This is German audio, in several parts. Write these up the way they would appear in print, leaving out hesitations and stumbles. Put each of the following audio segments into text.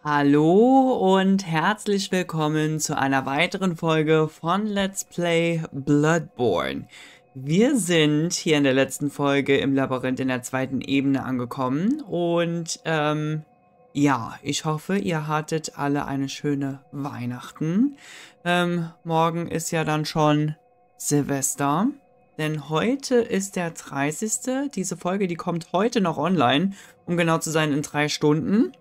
Hallo und herzlich willkommen zu einer weiteren Folge von Let's Play Bloodborne. Wir sind hier in der letzten Folge im Labyrinth in der zweiten Ebene angekommen und ja, ich hoffe, ihr hattet alle eine schöne Weihnachten. Morgen ist ja dann schon Silvester, denn heute ist der 30. Diese Folge, die kommt heute noch online, um genau zu sein in 3 Stunden.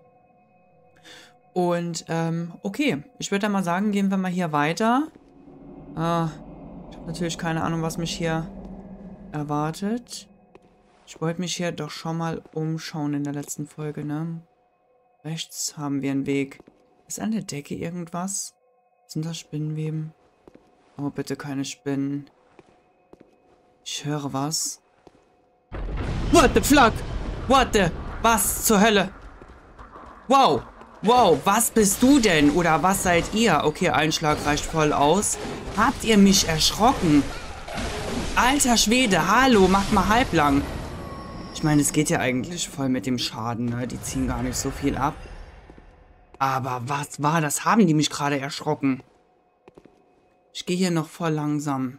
Und, okay. Ich würde dann mal sagen, gehen wir mal hier weiter. Ich habe natürlich keine Ahnung, was mich hier erwartet. Ich wollte mich hier doch schon mal umschauen in der letzten Folge, ne? Rechts haben wir einen Weg. Ist an der Decke irgendwas? Sind das Spinnenweben? Oh, bitte keine Spinnen. Ich höre was. What the fuck? What the? Was zur Hölle? Wow. Wow, was bist du denn? Oder was seid ihr? Okay, ein Schlag reicht voll aus. Habt ihr mich erschrocken? Alter Schwede, hallo, macht mal halblang. Ich meine, es geht ja eigentlich voll mit dem Schaden, ne? Die ziehen gar nicht so viel ab. Aber was war das? Haben die mich gerade erschrocken? Ich gehe hier noch voll langsam.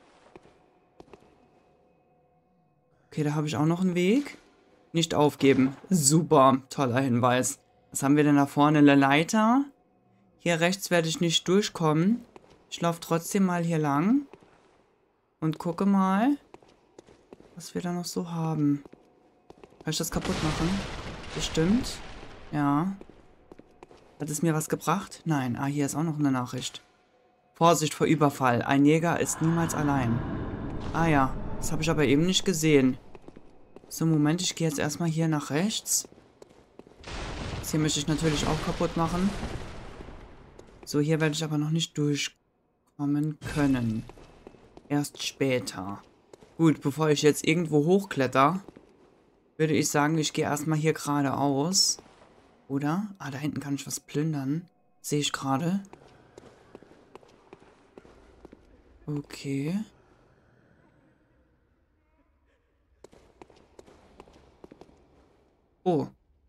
Okay, da habe ich auch noch einen Weg. Nicht aufgeben. Super, toller Hinweis. Was haben wir denn da vorne? Eine Leiter. Hier rechts werde ich nicht durchkommen. Ich laufe trotzdem mal hier lang. Und gucke mal, was wir da noch so haben. Kann ich das kaputt machen? Bestimmt. Ja. Hat es mir was gebracht? Nein. Ah, hier ist auch noch eine Nachricht. Vorsicht vor Überfall. Ein Jäger ist niemals allein. Ah ja. Das habe ich aber eben nicht gesehen. So, Moment. Ich gehe jetzt erstmal hier nach rechts. Hier möchte ich natürlich auch kaputt machen. So, hier werde ich aber noch nicht durchkommen können. Erst später. Gut, bevor ich jetzt irgendwo hochkletter, würde ich sagen, ich gehe erstmal hier geradeaus. Oder? Ah, da hinten kann ich was plündern. Sehe ich gerade. Okay. Oh.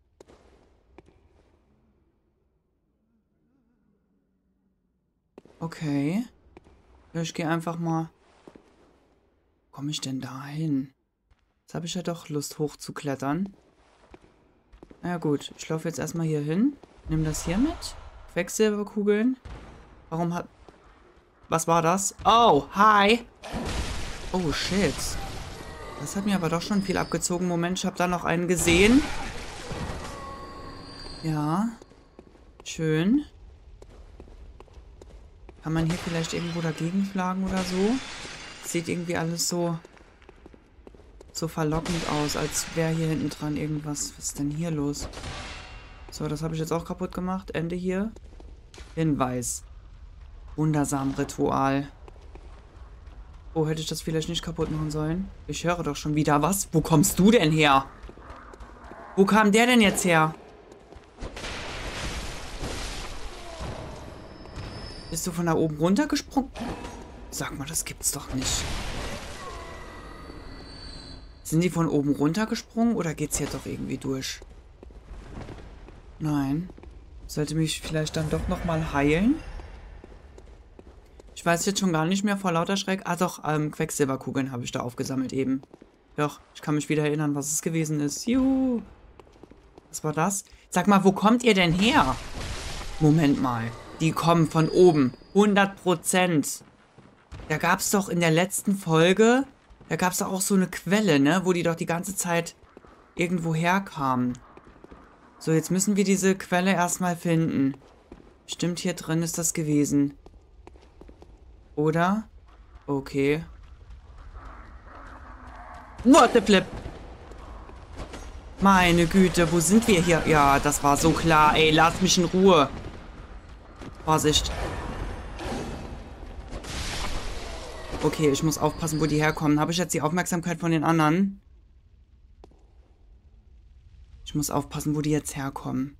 Okay. Ja, ich gehe einfach mal. Wo komme ich denn da hin? Jetzt habe ich ja doch Lust hochzuklettern. Na ja, gut. Ich laufe jetzt erstmal hier hin. Nimm das hier mit. Quecksilberkugeln. Warum hat... Was war das? Oh, hi. Oh, shit. Das hat mir aber doch schon viel abgezogen. Moment, ich habe da noch einen gesehen. Ja. Schön. Kann man hier vielleicht irgendwo dagegen schlagen oder so? Sieht irgendwie alles so verlockend aus, als wäre hier hinten dran irgendwas. Was ist denn hier los? So, das habe ich jetzt auch kaputt gemacht. Ende hier. Hinweis. Wundersam Ritual. Oh, hätte ich das vielleicht nicht kaputt machen sollen? Ich höre doch schon wieder was. Wo kommst du denn her? Wo kam der denn jetzt her? Bist du von da oben runtergesprungen? Sag mal, das gibt's doch nicht. Sind die von oben runtergesprungen oder geht's hier doch irgendwie durch? Nein. Sollte mich vielleicht dann doch nochmal heilen? Ich weiß jetzt schon gar nicht mehr vor lauter Schreck. Ah doch, Quecksilberkugeln habe ich da aufgesammelt eben. Doch, ich kann mich wieder erinnern, was es gewesen ist. Juhu. Was war das? Sag mal, wo kommt ihr denn her? Moment mal. Die kommen von oben. 100%. Da gab es doch in der letzten Folge, da gab es doch auch so eine Quelle, ne? Wo die doch die ganze Zeit irgendwo herkamen. So, jetzt müssen wir diese Quelle erstmal finden. Stimmt, hier drin ist das gewesen. Oder? Okay. What the flip? Meine Güte, wo sind wir hier? Ja, das war so klar, ey. Lass mich in Ruhe. Vorsicht. Okay, ich muss aufpassen, wo die herkommen. Habe ich jetzt die Aufmerksamkeit von den anderen? Ich muss aufpassen, wo die jetzt herkommen.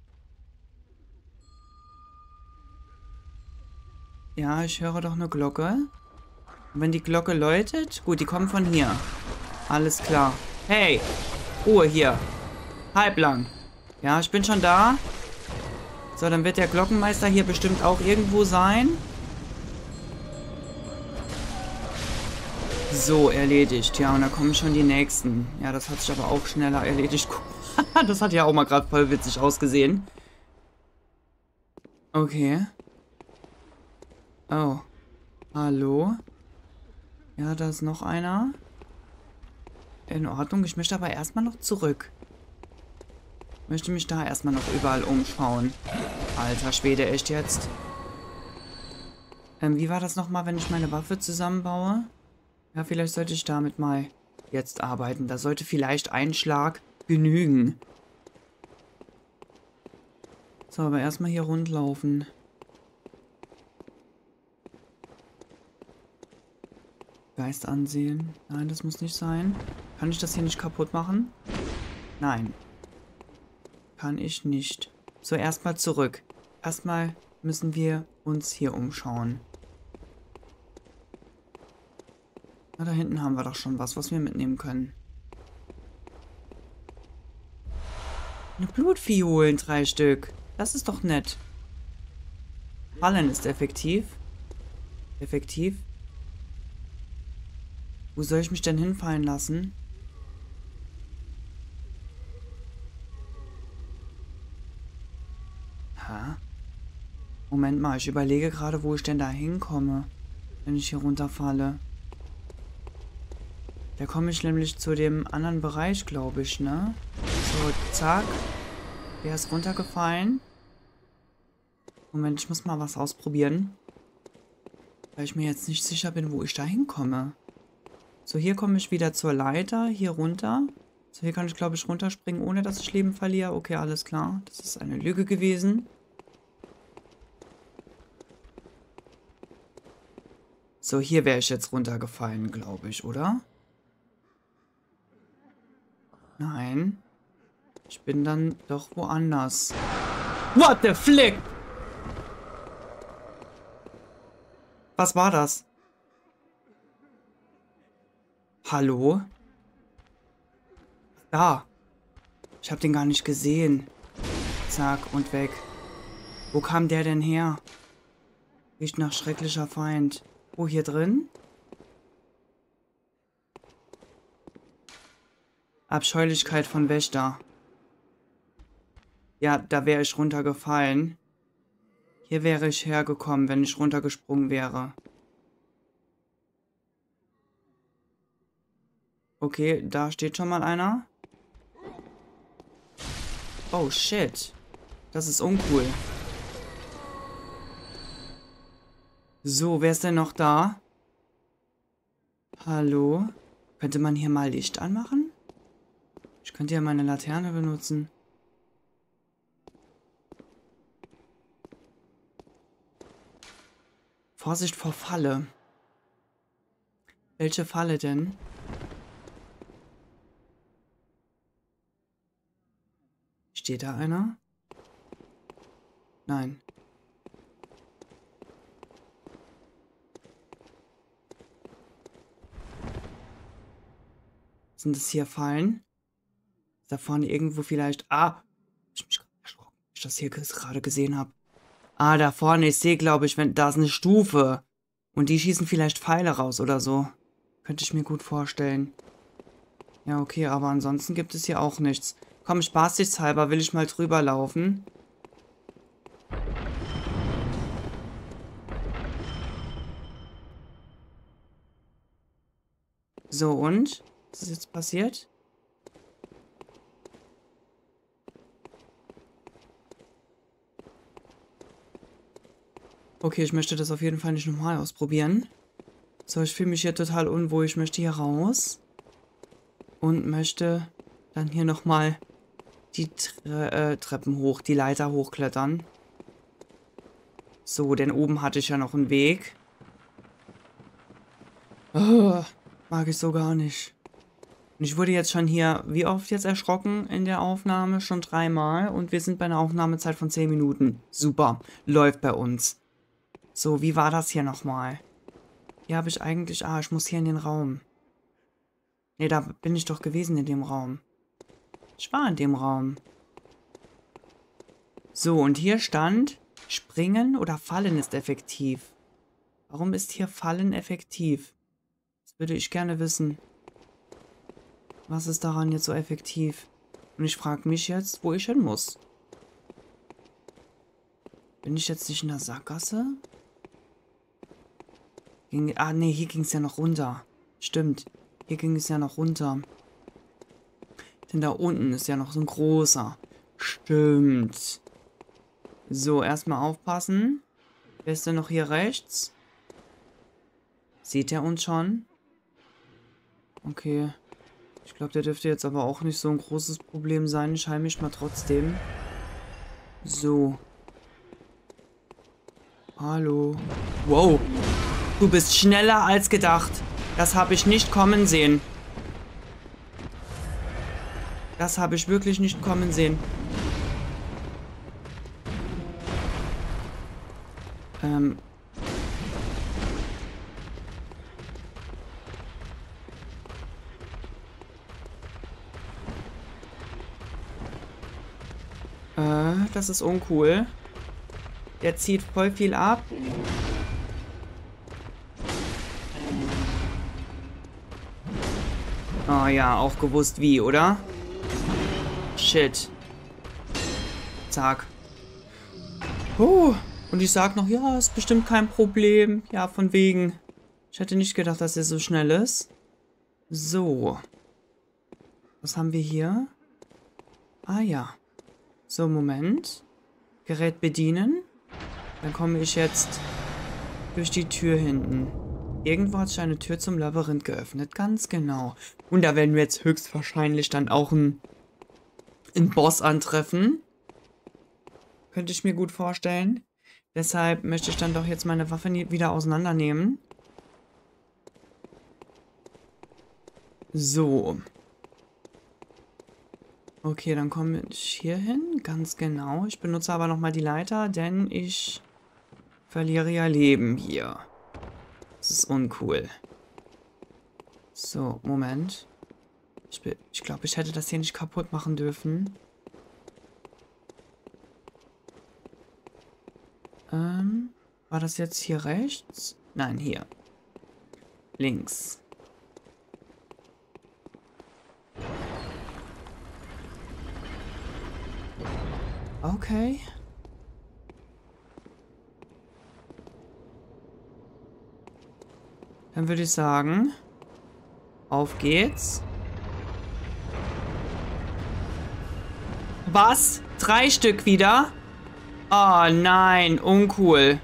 Ja, ich höre doch eine Glocke. Und wenn die Glocke läutet... Gut, die kommen von hier. Alles klar. Hey, Ruhe hier. Halblang. Ja, ich bin schon da. So, dann wird der Glockenmeister hier bestimmt auch irgendwo sein. So, erledigt. Ja, und da kommen schon die nächsten. Ja, das hat sich aber auch schneller erledigt. Das hat ja auch mal gerade voll witzig ausgesehen. Okay. Oh. Hallo? Ja, da ist noch einer. In Ordnung. Ich möchte aber erstmal noch zurück. Ich möchte mich da erstmal noch überall umschauen. Alter Schwede, echt jetzt? Wie war das nochmal, wenn ich meine Waffe zusammenbaue? Ja, vielleicht sollte ich damit mal jetzt arbeiten. Da sollte vielleicht ein Schlag genügen. So, aber erstmal hier rundlaufen. Geist ansehen. Nein, das muss nicht sein. Kann ich das hier nicht kaputt machen? Nein. Kann ich nicht. So, erstmal zurück. Erstmal müssen wir uns hier umschauen. Na, da hinten haben wir doch schon was wir mitnehmen können. Eine Blutfiolen, 3 Stück. Das ist doch nett. Fallen ist effektiv. Effektiv. Wo soll ich mich denn hinfallen lassen? Ha? Moment mal, ich überlege gerade, wo ich denn da hinkomme, wenn ich hier runterfalle. Da komme ich nämlich zu dem anderen Bereich, glaube ich, ne? So, zack. Der ist runtergefallen. Moment, ich muss mal was ausprobieren. Weil ich mir jetzt nicht sicher bin, wo ich da hinkomme. So, hier komme ich wieder zur Leiter, hier runter. So, hier kann ich, glaube ich, runterspringen, ohne dass ich Leben verliere. Okay, alles klar. Das ist eine Lüge gewesen. So, hier wäre ich jetzt runtergefallen, glaube ich, oder? Nein. Ich bin dann doch woanders. What the flick? Was war das? Hallo? Da. Ich habe den gar nicht gesehen. Zack, und weg. Wo kam der denn her? Riecht nach schrecklicher Feind. Wo, hier drin? Abscheulichkeit von Wächter. Ja, da wäre ich runtergefallen. Hier wäre ich hergekommen, wenn ich runtergesprungen wäre. Okay, da steht schon mal einer. Oh, shit. Das ist uncool. So, wer ist denn noch da? Hallo? Könnte man hier mal Licht anmachen? Ich könnte ja meine Laterne benutzen. Vorsicht vor Falle. Welche Falle denn? Steht da einer? Nein. Sind das hier Fallen? Ist da vorne irgendwo vielleicht... Ah! Ich mich gerade erschrocken, als ich das hier gerade gesehen habe. Ah, da vorne, ich sehe, glaube ich, da ist eine Stufe. Und die schießen vielleicht Pfeile raus oder so. Könnte ich mir gut vorstellen. Ja, okay, aber ansonsten gibt es hier auch nichts. Komm, spaßeshalber will ich mal drüber laufen. So, und? Was ist jetzt passiert? Okay, ich möchte das auf jeden Fall nicht nochmal ausprobieren. So, ich fühle mich hier total unwohl. Ich möchte hier raus. Und möchte dann hier nochmal die Treppen hoch, die Leiter hochklettern. So, denn oben hatte ich ja noch einen Weg. Oh, mag ich so gar nicht. Und ich wurde jetzt schon hier, wie oft jetzt erschrocken in der Aufnahme? Schon 3-mal. Und wir sind bei einer Aufnahmezeit von 10 Minuten. Super, läuft bei uns. So, wie war das hier nochmal? Hier habe ich eigentlich... Ah, ich muss hier in den Raum. Ne, da bin ich doch gewesen in dem Raum. Ich war in dem Raum. So, und hier stand, Springen oder Fallen ist effektiv. Warum ist hier Fallen effektiv? Das würde ich gerne wissen. Was ist daran jetzt so effektiv? Und ich frage mich jetzt, wo ich hin muss. Bin ich jetzt nicht in der Sackgasse? Nee, hier ging es ja noch runter. Stimmt, hier ging es ja noch runter. Denn da unten ist ja noch so ein großer. Stimmt. So, erstmal aufpassen. Wer ist denn noch hier rechts? Sieht er uns schon? Okay. Ich glaube, der dürfte jetzt aber auch nicht so ein großes Problem sein. Ich heile mich mal trotzdem. So. Hallo. Wow. Du bist schneller als gedacht. Das habe ich nicht kommen sehen. Das habe ich wirklich nicht kommen sehen. Das ist uncool. Der zieht voll viel ab. Oh ja, auch gewusst wie, oder? Shit. Zack. Und ich sag noch, ja, ist bestimmt kein Problem. Ja, von wegen. Ich hätte nicht gedacht, dass er so schnell ist. So. Was haben wir hier? Ah ja. So, Moment. Gerät bedienen. Dann komme ich jetzt durch die Tür hinten. Irgendwo hat sich eine Tür zum Labyrinth geöffnet. Ganz genau. Und da werden wir jetzt höchstwahrscheinlich dann auch einen Boss antreffen. Könnte ich mir gut vorstellen. Deshalb möchte ich dann doch jetzt meine Waffe wieder auseinandernehmen. So. Okay, dann komme ich hier hin. Ganz genau. Ich benutze aber nochmal die Leiter, denn ich verliere ja Leben hier. Das ist uncool. So, Moment. Ich glaube, ich hätte das hier nicht kaputt machen dürfen. War das jetzt hier rechts? Nein, hier. Links. Okay. Dann würde ich sagen, auf geht's. Was? 3 Stück wieder? Oh nein, uncool.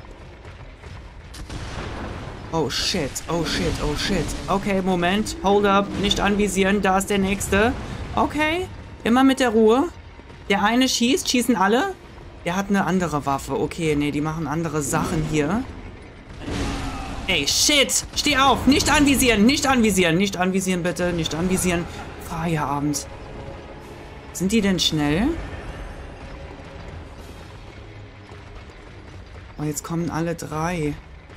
Oh shit, oh shit, oh shit. Okay, Moment, hold up, nicht anvisieren, da ist der nächste. Okay, immer mit der Ruhe. Der eine schießen alle? Der hat eine andere Waffe. Okay, nee, die machen andere Sachen hier. Ey, shit! Steh auf! Nicht anvisieren! Nicht anvisieren! Nicht anvisieren, bitte! Nicht anvisieren! Feierabend. Sind die denn schnell? Oh, jetzt kommen alle 3.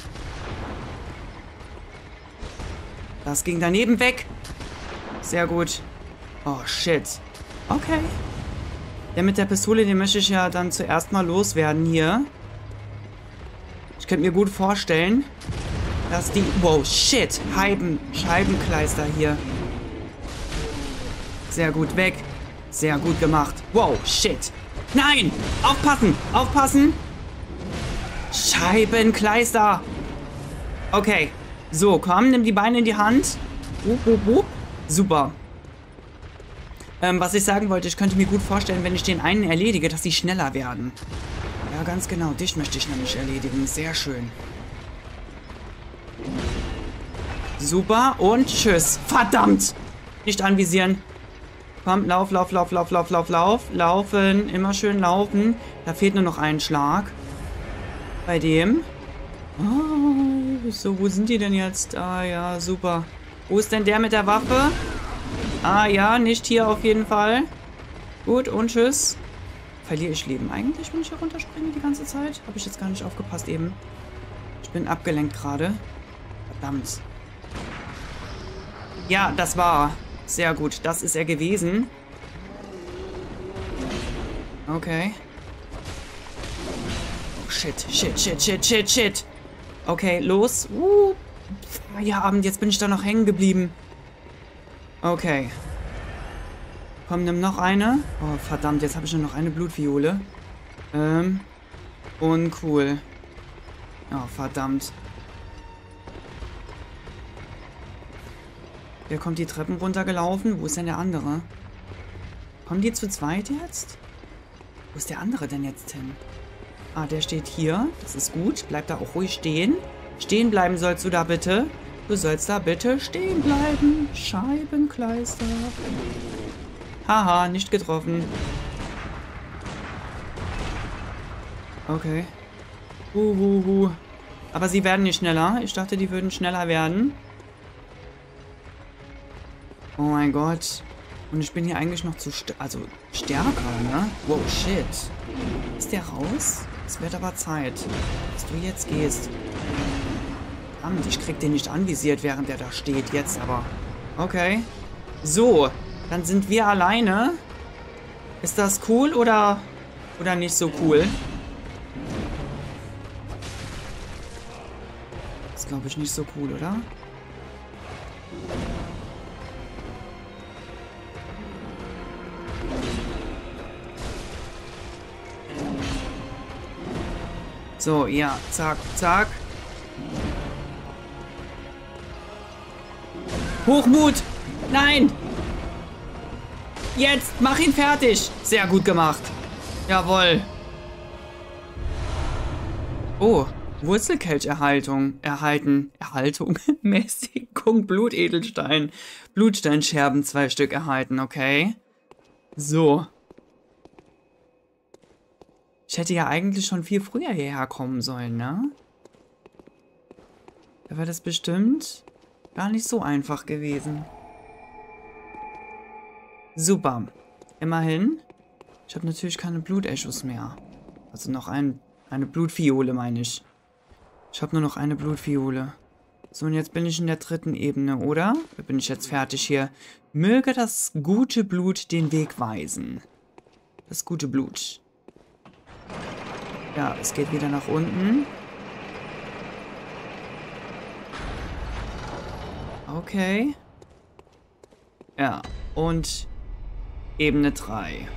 Das ging daneben weg. Sehr gut. Oh, shit. Okay. Der mit der Pistole, den möchte ich ja dann zuerst mal loswerden hier. Ich könnte mir gut vorstellen, dass die... Wow, shit. Scheibenkleister hier. Sehr gut, weg. Sehr gut gemacht. Wow, shit. Nein! Aufpassen! Aufpassen! Scheibenkleister! Okay. So, komm, nimm die Beine in die Hand. Super. Was ich sagen wollte, ich könnte mir gut vorstellen, wenn ich den einen erledige, dass sie schneller werden. Ja, ganz genau. Dich möchte ich nämlich erledigen. Sehr schön. Super. Und tschüss. Verdammt! Nicht anvisieren. Komm, lauf. Laufen. Immer schön laufen. Da fehlt nur noch ein Schlag. Bei dem. Oh, so, wo sind die denn jetzt? Ah, ja, super. Wo ist denn der mit der Waffe? Ah, ja, nicht hier auf jeden Fall. Gut, und tschüss. Verliere ich Leben eigentlich, wenn ich hier runterspringe die ganze Zeit? Habe ich jetzt gar nicht aufgepasst eben. Ich bin abgelenkt gerade. Verdammt. Ja, das war sehr gut. Das ist er gewesen. Okay. shit, shit, shit, shit, shit, shit. Okay, los. Ja, jetzt bin ich da noch hängen geblieben. Okay. Komm, nimm noch eine. Oh, verdammt, jetzt habe ich nur noch eine Blutviole. Uncool. Oh, verdammt. Der kommt die Treppen runtergelaufen. Wo ist denn der andere? Kommen die zu zweit jetzt? Wo ist der andere denn jetzt hin? Ah, der steht hier. Das ist gut. Bleib da auch ruhig stehen. Stehen bleiben sollst du da bitte. Du sollst da bitte stehen bleiben. Scheibenkleister. Haha, nicht getroffen. Okay. Aber sie werden nicht schneller. Ich dachte, die würden schneller werden. Oh mein Gott. Und ich bin hier eigentlich noch zu stärker, ne? Wow, shit. Ist der raus? Es wird aber Zeit, dass du jetzt gehst. Verdammt, ich krieg den nicht anvisiert, während der da steht. Jetzt aber. Okay. So, dann sind wir alleine. Ist das cool oder nicht so cool? Das ist, glaube ich, nicht so cool, oder? So, ja, zack, zack. Hochmut! Nein! Jetzt, mach ihn fertig! Sehr gut gemacht. Jawohl. Oh, Wurzelkelcherhaltung. Erhalten. Erhaltung. Mäßigung. Blutedelstein. Blutsteinscherben 2 Stück erhalten, okay. So. Ich hätte ja eigentlich schon viel früher hierher kommen sollen, ne? Da wäre das bestimmt gar nicht so einfach gewesen. Super. Immerhin. Ich habe natürlich keine Blutechos mehr. Also noch eine Blutviole, meine ich. Ich habe nur noch eine Blutviole. So, und jetzt bin ich in der 3. Ebene, oder? Da bin ich jetzt fertig hier. Möge das gute Blut den Weg weisen. Das gute Blut. Ja, es geht wieder nach unten. Okay. Ja, und Ebene 3.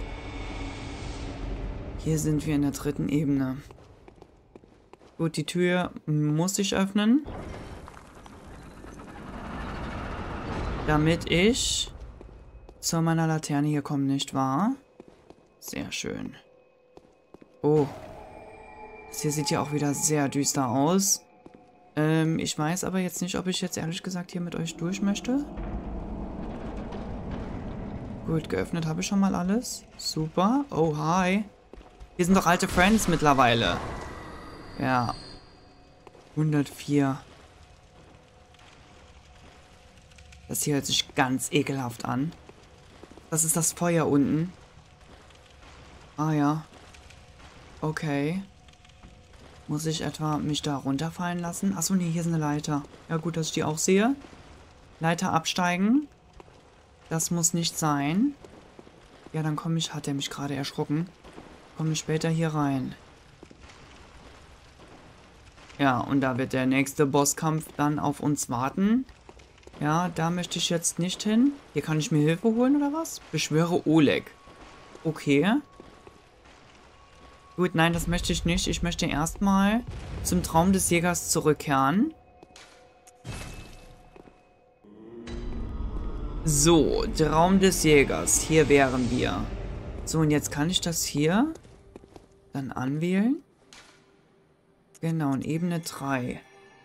Hier sind wir in der 3. Ebene. Gut, die Tür muss ich öffnen. Damit ich zu meiner Laterne hier komme, nicht wahr? Sehr schön. Oh. Das hier sieht ja auch wieder sehr düster aus. Ich weiß aber jetzt nicht, ob ich jetzt ehrlich gesagt hier mit euch durch möchte. Gut, geöffnet habe ich schon mal alles. Super. Oh, hi. Wir sind doch alte Friends mittlerweile. Ja. 104. Das hier hört sich ganz ekelhaft an. Das ist das Feuer unten. Ah ja. Okay. Muss ich etwa mich da runterfallen lassen? Achso, nee, hier ist eine Leiter. Ja gut, dass ich die auch sehe. Leiter absteigen. Das muss nicht sein. Ja, dann komme ich... Hat er mich gerade erschrocken? Komme ich später hier rein. Ja, und da wird der nächste Bosskampf dann auf uns warten. Ja, da möchte ich jetzt nicht hin. Hier kann ich mir Hilfe holen, oder was? Beschwöre Oleg. Okay. Gut, nein, das möchte ich nicht. Ich möchte erstmal zum Traum des Jägers zurückkehren. So, Traum des Jägers. Hier wären wir. So, und jetzt kann ich das hier dann anwählen. Genau, in Ebene 3.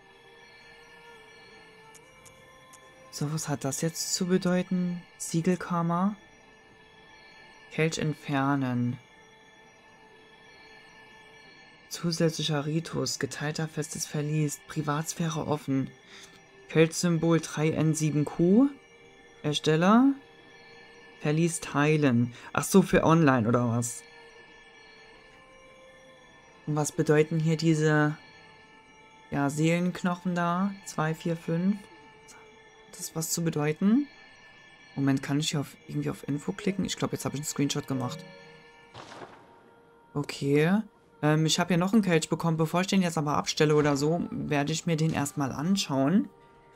So, was hat das jetzt zu bedeuten? Siegelkammer. Kelch entfernen. Zusätzlicher Ritus. Geteilter festes Verlies. Privatsphäre offen. Kelch-Symbol 3N7Q. Ersteller. Verlies teilen. Ach so, für online oder was? Und was bedeuten hier diese ja, Seelenknochen da? 2, 4, 5. Hat das was zu bedeuten? Moment, kann ich hier irgendwie auf Info klicken? Ich glaube, jetzt habe ich einen Screenshot gemacht. Okay. Ich habe hier noch einen Kelch bekommen. Bevor ich den jetzt aber abstelle oder so, werde ich mir den erstmal anschauen.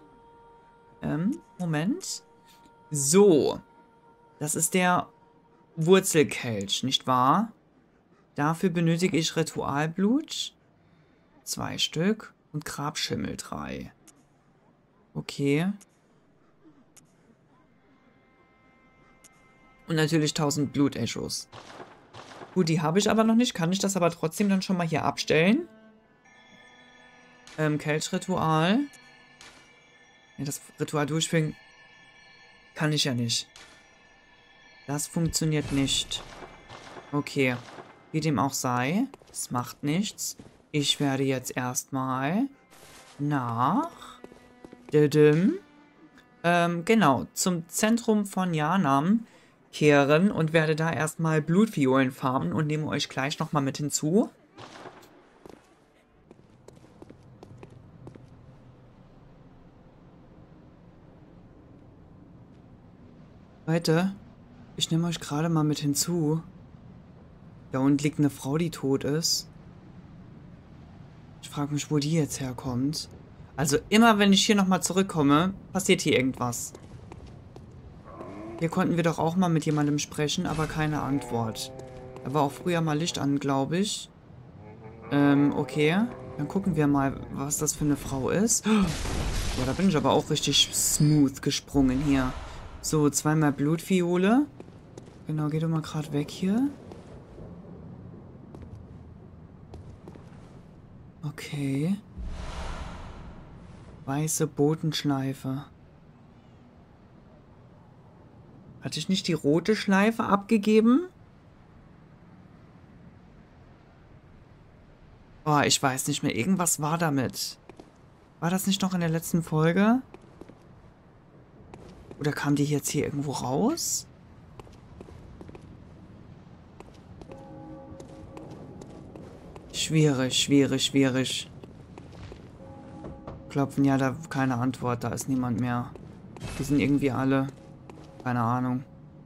Moment. So. Das ist der Wurzelkelch, nicht wahr? Dafür benötige ich Ritualblut. 2 Stück. Und Grabschimmel 3. Okay. Und natürlich 1000 Blutechos. Gut, die habe ich aber noch nicht. Kann ich das aber trotzdem dann schon mal hier abstellen? Kelchritual. Ja, das Ritual durchführen kann ich ja nicht. Das funktioniert nicht. Okay. Wie dem auch sei. Es macht nichts. Ich werde jetzt erstmal nach... genau, zum Zentrum von Yanam kehren und werde da erstmal Blutviolen farmen und nehme euch gleich nochmal mit hinzu. Leute, ich nehme euch gerade mal mit hinzu. Da unten liegt eine Frau, die tot ist. Ich frage mich, wo die jetzt herkommt. Also immer, wenn ich hier nochmal zurückkomme, passiert hier irgendwas. Hier konnten wir doch auch mal mit jemandem sprechen, aber keine Antwort. Da war auch früher mal Licht an, glaube ich. Okay. Dann gucken wir mal, was das für eine Frau ist. Ja, da bin ich aber auch richtig smooth gesprungen hier. So, 2-mal Blutviole. Genau, geh doch mal gerade weg hier. Okay. Weiße Botenschleife. Hatte ich nicht die rote Schleife abgegeben? Boah, ich weiß nicht mehr. Irgendwas war damit. War das nicht noch in der letzten Folge? Oder kam die jetzt hier irgendwo raus? Schwierig, schwierig, schwierig. Klopfen, ja, da keine Antwort. Da ist niemand mehr. Die sind irgendwie alle... Keine Ahnung.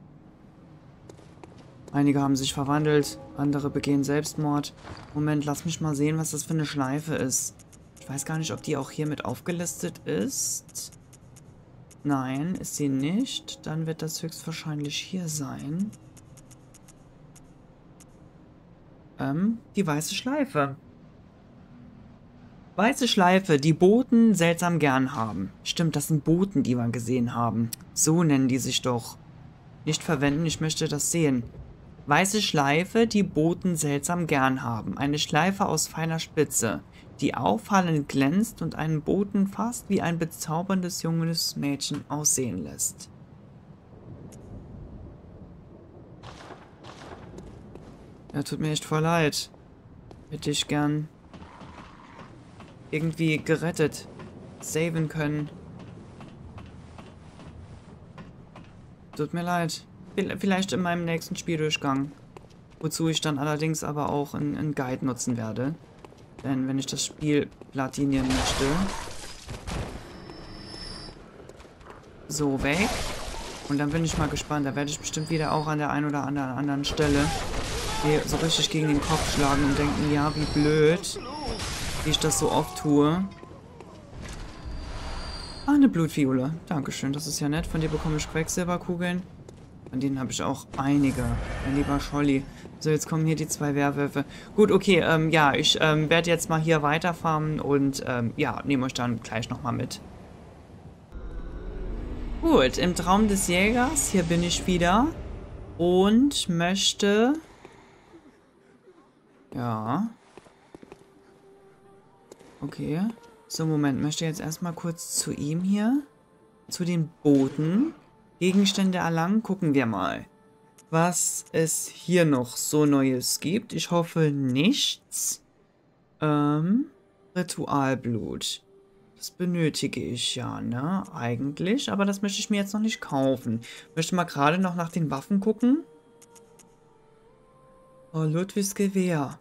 Einige haben sich verwandelt, andere begehen Selbstmord. Moment, lass mich mal sehen, was das für eine Schleife ist. Ich weiß gar nicht, ob die auch hier mit aufgelistet ist. Nein, ist sie nicht. Dann wird das höchstwahrscheinlich hier sein. Die weiße Schleife. Weiße Schleife, die Boten seltsam gern haben. Stimmt, das sind Boten, die wir gesehen haben. So nennen die sich doch. Nicht verwenden, ich möchte das sehen. Weiße Schleife, die Boten seltsam gern haben. Eine Schleife aus feiner Spitze, die auffallend glänzt und einen Boten fast wie ein bezauberndes junges Mädchen aussehen lässt. Ja, tut mir echt voll leid. Hätte ich gern irgendwie gerettet, saven können. Tut mir leid. Vielleicht in meinem nächsten Spieldurchgang. Wozu ich dann allerdings aber auch einen Guide nutzen werde. Denn wenn ich das Spiel platinieren möchte... So, weg. Und dann bin ich mal gespannt. Da werde ich bestimmt wieder auch an der einen oder anderen Stelle hier so richtig gegen den Kopf schlagen und denken, ja, wie blöd, wie ich das so oft tue. Ah, eine Blutviole. Dankeschön, das ist ja nett. Von dir bekomme ich Quecksilberkugeln. Von denen habe ich auch einige. Mein lieber Scholli. So, jetzt kommen hier die 2 Werwölfe. Gut, okay, ja, ich werde jetzt mal hier weiterfahren und, ja, nehme euch dann gleich nochmal mit. Gut, im Traum des Jägers, hier bin ich wieder und möchte... Ja. Okay. So, Moment, möchte jetzt erstmal kurz zu ihm hier. Zu den Booten. Gegenstände erlangen. Gucken wir mal, was es hier noch so Neues gibt. Ich hoffe nichts. Ritualblut. Das benötige ich ja, ne? Eigentlich. Aber das möchte ich mir jetzt noch nicht kaufen. Ich möchte mal gerade noch nach den Waffen gucken. Oh, Ludwigs Gewehr.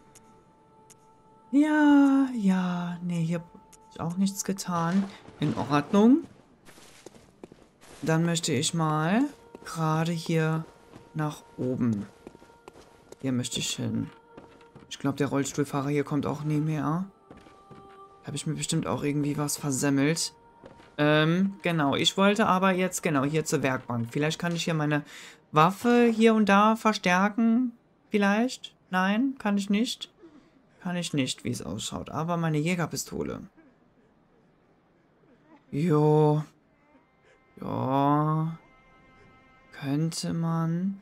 Ja, ja. Nee, hier habe ich auch nichts getan. In Ordnung. Dann möchte ich mal gerade hier nach oben. Hier möchte ich hin. Ich glaube, der Rollstuhlfahrer hier kommt auch nie mehr. Habe ich mir bestimmt auch irgendwie was versemmelt. Genau. Ich wollte aber jetzt, genau, hier zur Werkbank. Vielleicht kann ich hier meine Waffe hier und da verstärken. Vielleicht? Nein, kann ich nicht. Kann ich nicht, wie es ausschaut. Aber meine Jägerpistole. Jo. Ja. Könnte man.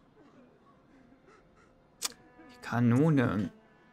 Die Kanone.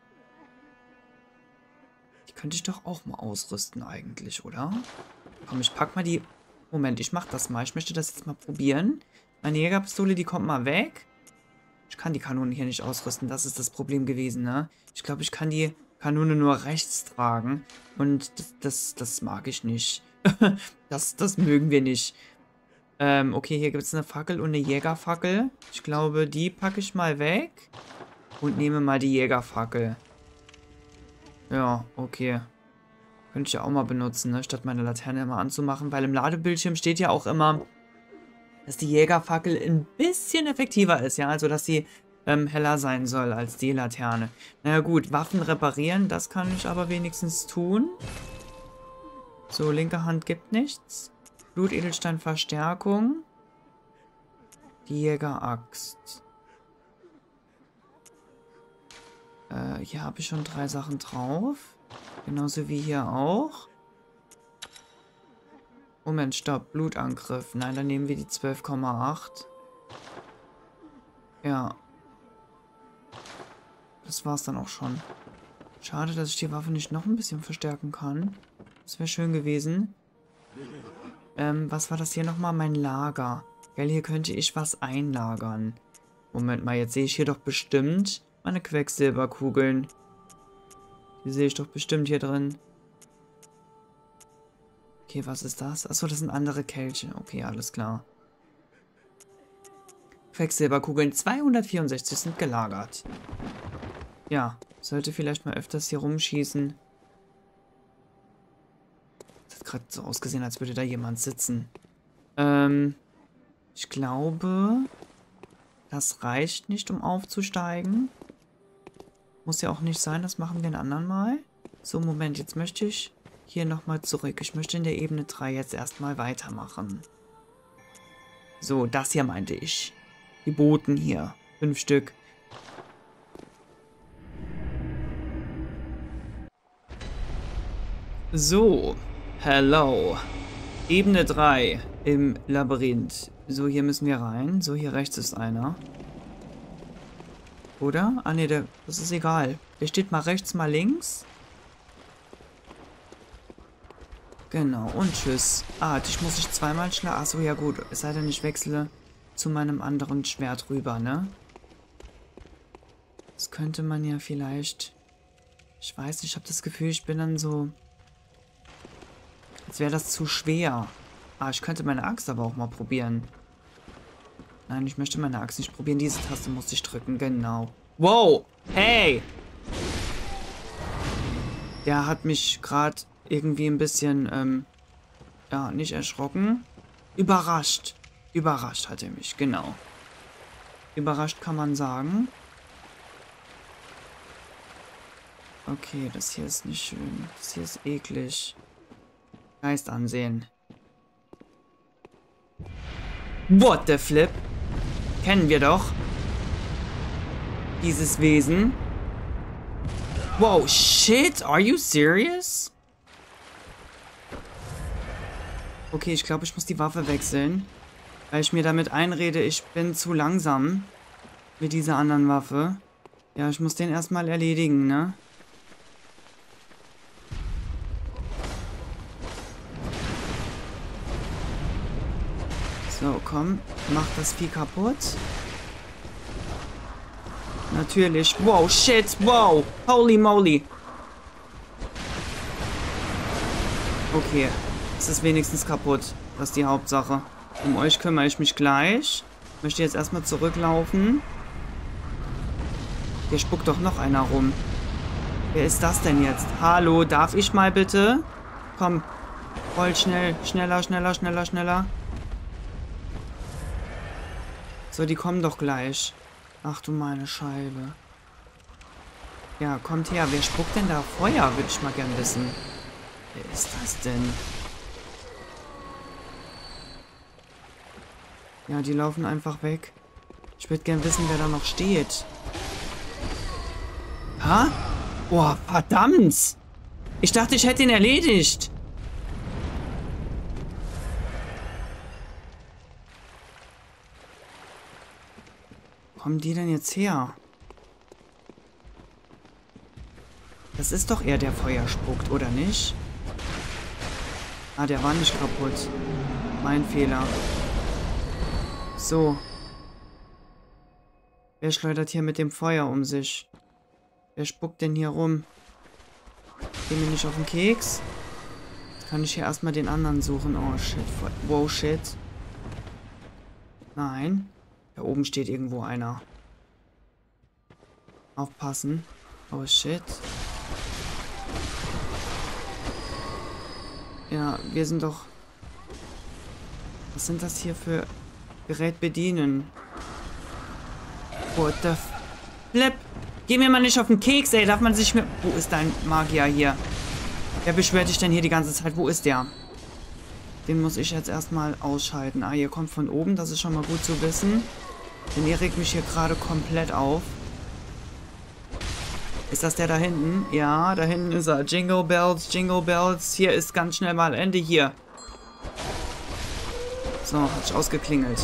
Die könnte ich doch auch mal ausrüsten eigentlich, oder? Komm, ich pack mal die... Moment, ich mach das mal. Ich möchte das jetzt mal probieren. Meine Jägerpistole, die kommt mal weg. Ich kann die Kanone hier nicht ausrüsten. Das ist das Problem gewesen, ne? Ich glaube, ich kann die Kanone nur rechts tragen. Und das mag ich nicht. Das mögen wir nicht. Okay, hier gibt es eine Fackel und eine Jägerfackel. Ich glaube, die packe ich mal weg. Und nehme mal die Jägerfackel. Ja, okay. Könnte ich ja auch mal benutzen, ne? Statt meine Laterne immer anzumachen. Weil im Ladebildschirm steht ja auch immer, dass die Jägerfackel ein bisschen effektiver ist, ja. Also, dass sie heller sein soll als die Laterne. Naja gut, Waffen reparieren, das kann ich aber wenigstens tun. So, linke Hand gibt nichts. Blutedelsteinverstärkung. Die Jägeraxt. Hier habe ich schon 3 Sachen drauf. Genauso wie hier auch. Moment, stopp. Blutangriff. Nein, dann nehmen wir die 12,8. Ja. Das war's dann auch schon. Schade, dass ich die Waffe nicht noch ein bisschen verstärken kann. Das wäre schön gewesen. Was war das hier nochmal? Mein Lager. Gell, hier könnte ich was einlagern. Moment mal, jetzt sehe ich hier doch bestimmt meine Quecksilberkugeln. Die sehe ich doch bestimmt hier drin. Okay, was ist das? Achso, das sind andere Kelche. Okay, alles klar. Quecksilberkugeln 264 sind gelagert. Ja, sollte vielleicht mal öfters hier rumschießen. Das hat gerade so ausgesehen, als würde da jemand sitzen. Ich glaube, das reicht nicht, um aufzusteigen. Muss ja auch nicht sein, das machen wir ein anderen Mal. So, Moment, jetzt möchte ich hier nochmal zurück. Ich möchte in der Ebene 3 jetzt erstmal weitermachen. So, das hier meinte ich. Die Boten hier. 5 Stück. So, hello. Ebene 3 im Labyrinth. So, hier müssen wir rein. So, hier rechts ist einer. Oder? Ah, ne, das ist egal. Der steht mal rechts, mal links. Genau, und tschüss. Ah, dich muss ich zweimal schlagen. Achso, ja gut. Es sei denn, ich wechsle zu meinem anderen Schwert rüber, ne? Das könnte man ja vielleicht... Ich weiß nicht, ich habe das Gefühl, ich bin dann so... Als wäre das zu schwer. Ah, ich könnte meine Axt aber auch mal probieren. Nein, ich möchte meine Axt nicht probieren. Diese Taste muss ich drücken, genau. Wow, hey! Der hat mich gerade irgendwie ein bisschen, ja, nicht erschrocken. Überrascht. Überrascht hat er mich, genau. Überrascht kann man sagen. Okay, das hier ist nicht schön. Das hier ist eklig. Geist ansehen. What the flip? Kennen wir doch. Dieses Wesen. Wow, shit, are you serious? Okay, ich glaube, ich muss die Waffe wechseln. Weil ich mir damit einrede, ich bin zu langsam mit dieser anderen Waffe. Ja, ich muss den erstmal erledigen, ne? So, komm. Mach das Vieh kaputt. Natürlich. Wow, shit, wow. Holy moly. Okay. Es ist wenigstens kaputt. Das ist die Hauptsache. Um euch kümmere ich mich gleich. Ich möchte jetzt erstmal zurücklaufen. Hier spuckt doch noch einer rum. Wer ist das denn jetzt? Hallo, darf ich mal bitte? Komm. Roll schnell. Schneller, schneller, schneller, schneller. So, die kommen doch gleich. Ach du meine Scheibe. Ja, kommt her. Wer spuckt denn da Feuer? Würde ich mal gern wissen. Wer ist das denn? Ja, die laufen einfach weg. Ich würde gern wissen, wer da noch steht. Ha? Boah, verdammt! Ich dachte, ich hätte ihn erledigt. Wo kommen die denn jetzt her? Das ist doch er, der Feuer spuckt, oder nicht? Ah, der war nicht kaputt. Mein Fehler. So. Wer schleudert hier mit dem Feuer um sich? Wer spuckt denn hier rum? Geh mir nicht auf den Keks. Jetzt kann ich hier erstmal den anderen suchen. Oh, shit. Wow, shit. Nein. Da oben steht irgendwo einer. Aufpassen. Oh, shit. Ja, wir sind doch... Was sind das hier für... Gerät bedienen? What the flip? Geh mir mal nicht auf den Keks, ey. Darf man sich mit... Wo ist dein Magier hier? Wer beschwert dich denn hier die ganze Zeit? Wo ist der? Den muss ich jetzt erstmal ausschalten. Ah, ihr kommt von oben. Das ist schon mal gut zu wissen. Denn ihr regt mich hier gerade komplett auf. Ist das der da hinten? Ja, da hinten ist er. Jingle Bells, Jingle Bells. Hier ist ganz schnell mal Ende hier. So, hat sich ausgeklingelt.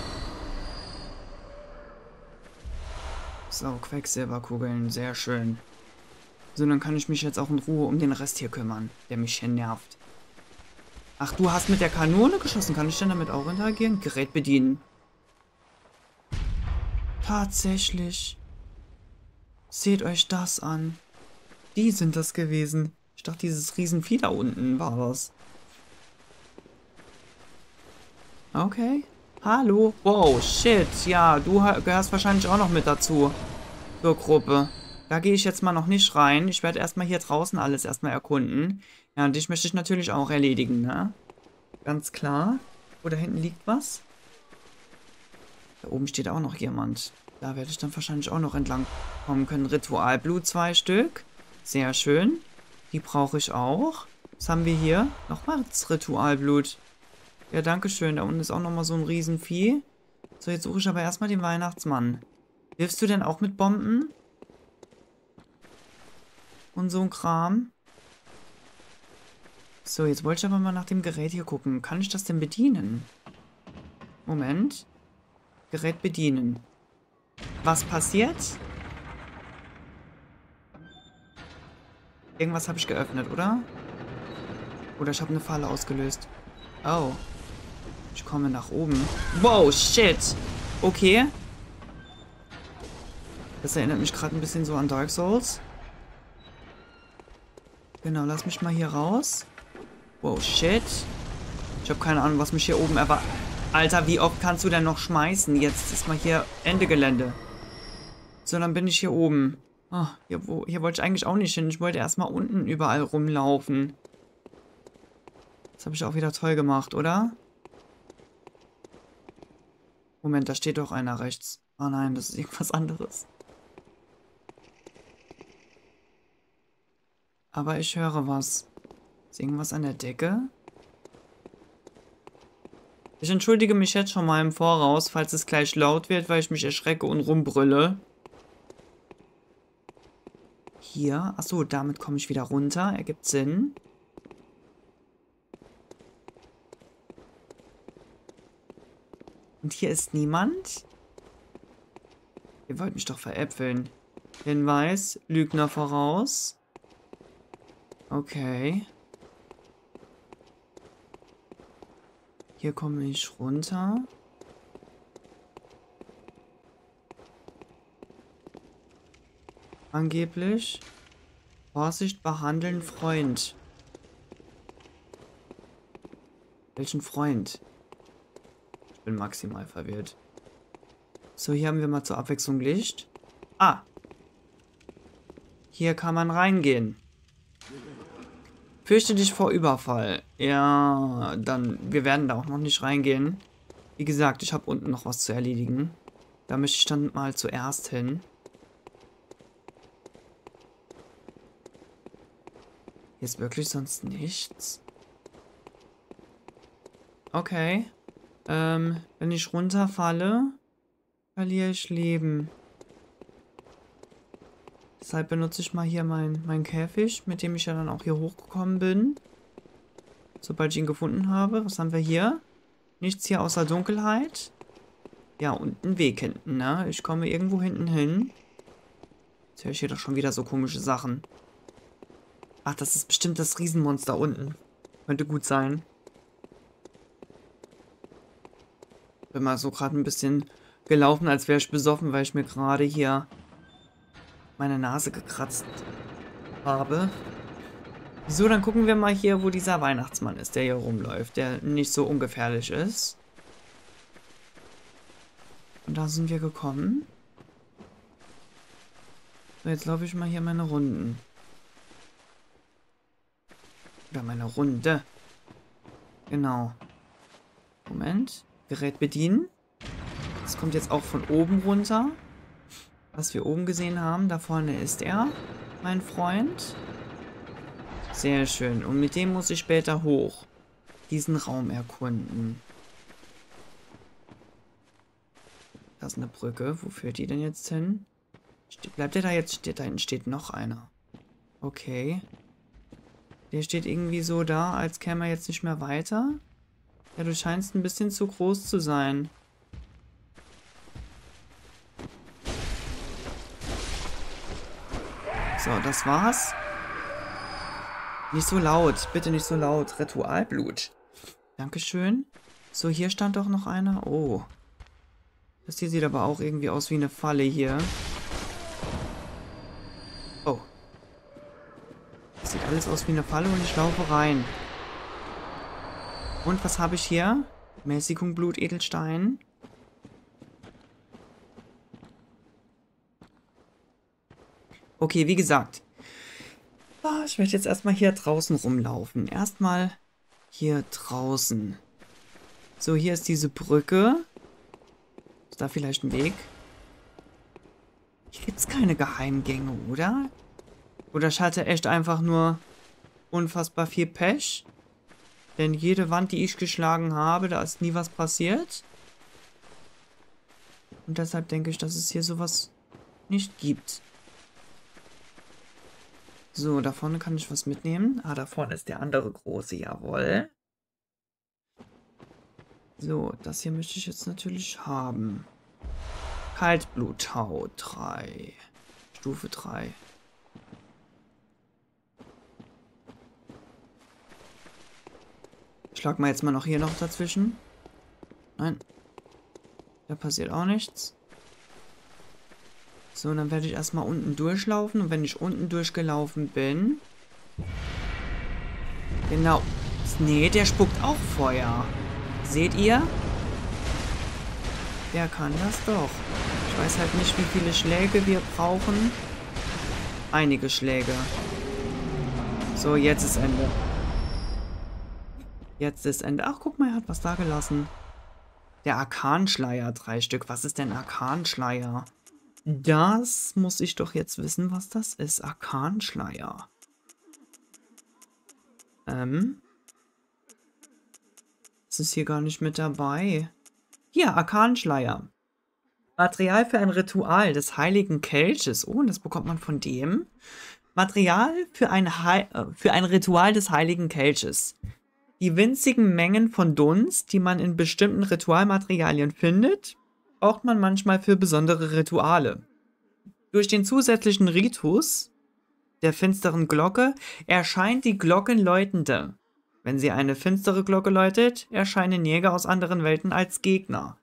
So, Quecksilberkugeln. Sehr schön. So, dann kann ich mich jetzt auch in Ruhe um den Rest hier kümmern, der mich hier nervt. Ach, du hast mit der Kanone geschossen. Kann ich denn damit auch interagieren? Gerät bedienen. Tatsächlich. Seht euch das an. Die sind das gewesen. Ich dachte, dieses Riesenvieh da unten war das. Okay. Hallo. Wow, shit. Ja, du gehörst wahrscheinlich auch noch mit dazu. Zur Gruppe. Da gehe ich jetzt mal noch nicht rein. Ich werde erstmal hier draußen alles erstmal erkunden. Ja, und dich möchte ich natürlich auch erledigen, ne? Ganz klar. Oh, da hinten liegt was. Da oben steht auch noch jemand. Da werde ich dann wahrscheinlich auch noch entlang kommen können. Ritualblut 2 Stück. Sehr schön. Die brauche ich auch. Was haben wir hier? Nochmal das Ritualblut. Ja, danke schön. Da unten ist auch nochmal so ein Riesenvieh. So, jetzt suche ich aber erstmal den Weihnachtsmann. Wirfst du denn auch mit Bomben? Und so ein Kram? So, jetzt wollte ich aber mal nach dem Gerät hier gucken. Kann ich das denn bedienen? Moment. Gerät bedienen. Was passiert? Irgendwas habe ich geöffnet, oder? Oder ich habe eine Falle ausgelöst. Oh. Ich komme nach oben. Wow, shit. Okay. Das erinnert mich gerade ein bisschen so an Dark Souls. Genau, lass mich mal hier raus. Wow, shit. Ich habe keine Ahnung, was mich hier oben erwartet. Alter, wie oft kannst du denn noch schmeißen? Jetzt ist mal hier Ende Gelände. So, dann bin ich hier oben. Oh, hier wollte ich eigentlich auch nicht hin. Ich wollte erstmal unten überall rumlaufen. Das habe ich auch wieder toll gemacht, oder? Moment, da steht doch einer rechts. Oh nein, das ist irgendwas anderes. Aber ich höre was. Ist irgendwas an der Decke? Ich entschuldige mich jetzt schon mal im Voraus, falls es gleich laut wird, weil ich mich erschrecke und rumbrülle. Hier. Achso, damit komme ich wieder runter. Ergibt Sinn. Und hier ist niemand? Ihr wollt mich doch veräpfeln. Hinweis, Lügner voraus. Okay. Hier komme ich runter. Angeblich. Vorsicht, behandeln, Freund. Welchen Freund? Ich bin maximal verwirrt. So, hier haben wir mal zur Abwechslung Licht. Ah. Hier kann man reingehen. Fürchte dich vor Überfall. Ja, dann, wir werden da auch noch nicht reingehen. Wie gesagt, ich habe unten noch was zu erledigen. Da möchte ich dann mal zuerst hin. Hier ist wirklich sonst nichts. Okay. Wenn ich runterfalle, verliere ich Leben. Deshalb benutze ich mal hier meinen Käfig, mit dem ich ja dann auch hier hochgekommen bin. Sobald ich ihn gefunden habe. Was haben wir hier? Nichts hier außer Dunkelheit. Ja, und ein Weg hinten, ne? Ich komme irgendwo hinten hin. Jetzt höre ich hier doch schon wieder so komische Sachen. Ach, das ist bestimmt das Riesenmonster unten. Könnte gut sein. Bin mal so gerade ein bisschen gelaufen, als wäre ich besoffen, weil ich mir gerade hier meine Nase gekratzt habe. So, dann gucken wir mal hier, wo dieser Weihnachtsmann ist, der hier rumläuft, der nicht so ungefährlich ist. Und da sind wir gekommen. So, jetzt laufe ich mal hier meine Runden. Oder meine Runde. Genau. Moment. Gerät bedienen. Das kommt jetzt auch von oben runter. Was wir oben gesehen haben, da vorne ist er, mein Freund. Sehr schön. Und mit dem muss ich später hoch. Diesen Raum erkunden. Da ist eine Brücke. Wo führt die denn jetzt hin? Bleibt der da jetzt? Steht da hinten steht noch einer. Okay. Der steht irgendwie so da, als käme er jetzt nicht mehr weiter. Ja, du scheinst ein bisschen zu groß zu sein. So, das war's. Nicht so laut. Bitte nicht so laut. Ritualblut. Dankeschön. So, hier stand doch noch einer. Oh. Das hier sieht aber auch irgendwie aus wie eine Falle hier. Oh. Das sieht alles aus wie eine Falle und ich laufe rein. Und was habe ich hier? Mäßigung Blut, Edelstein. Okay, wie gesagt. Ich werde jetzt erstmal hier draußen rumlaufen. Erstmal hier draußen. So, hier ist diese Brücke. Ist da vielleicht ein Weg? Hier gibt es keine Geheimgänge, oder? Oder ich hatte echt einfach nur unfassbar viel Pech? Denn jede Wand, die ich geschlagen habe, da ist nie was passiert. Und deshalb denke ich, dass es hier sowas nicht gibt. So, da vorne kann ich was mitnehmen. Ah, da vorne ist der andere große, jawohl. So, das hier möchte ich jetzt natürlich haben. Kaltbluttau 3. Stufe 3. Schlag mal jetzt mal noch hier noch dazwischen. Nein. Da passiert auch nichts. So, dann werde ich erstmal unten durchlaufen. Und wenn ich unten durchgelaufen bin... Genau. Nee, der spuckt auch Feuer. Seht ihr? Der kann das doch. Ich weiß halt nicht, wie viele Schläge wir brauchen. Einige Schläge. So, jetzt ist Ende. Jetzt ist Ende. Ach, guck mal, er hat was da gelassen. Der Arkanschleier, 3 Stück. Was ist denn Arkanschleier? Das muss ich doch jetzt wissen, was das ist. Arkanschleier. Das ist hier gar nicht mit dabei. Hier, Arkanschleier. Material für ein Ritual des Heiligen Kelches. Oh, und das bekommt man von dem. Material für ein Ritual des Heiligen Kelches. Die winzigen Mengen von Dunst, die man in bestimmten Ritualmaterialien findet, braucht man manchmal für besondere Rituale. Durch den zusätzlichen Ritus der finsteren Glocke erscheint die Glockenläutende. Wenn sie eine finstere Glocke läutet, erscheinen Jäger aus anderen Welten als Gegner.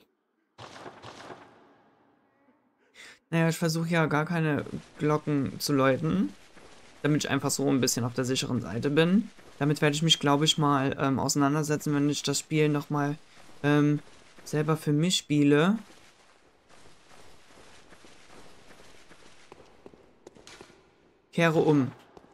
Naja, ich versuche ja gar keine Glocken zu läuten, damit ich einfach so ein bisschen auf der sicheren Seite bin. Damit werde ich mich, glaube ich, mal auseinandersetzen, wenn ich das Spiel nochmal selber für mich spiele. Kehre um.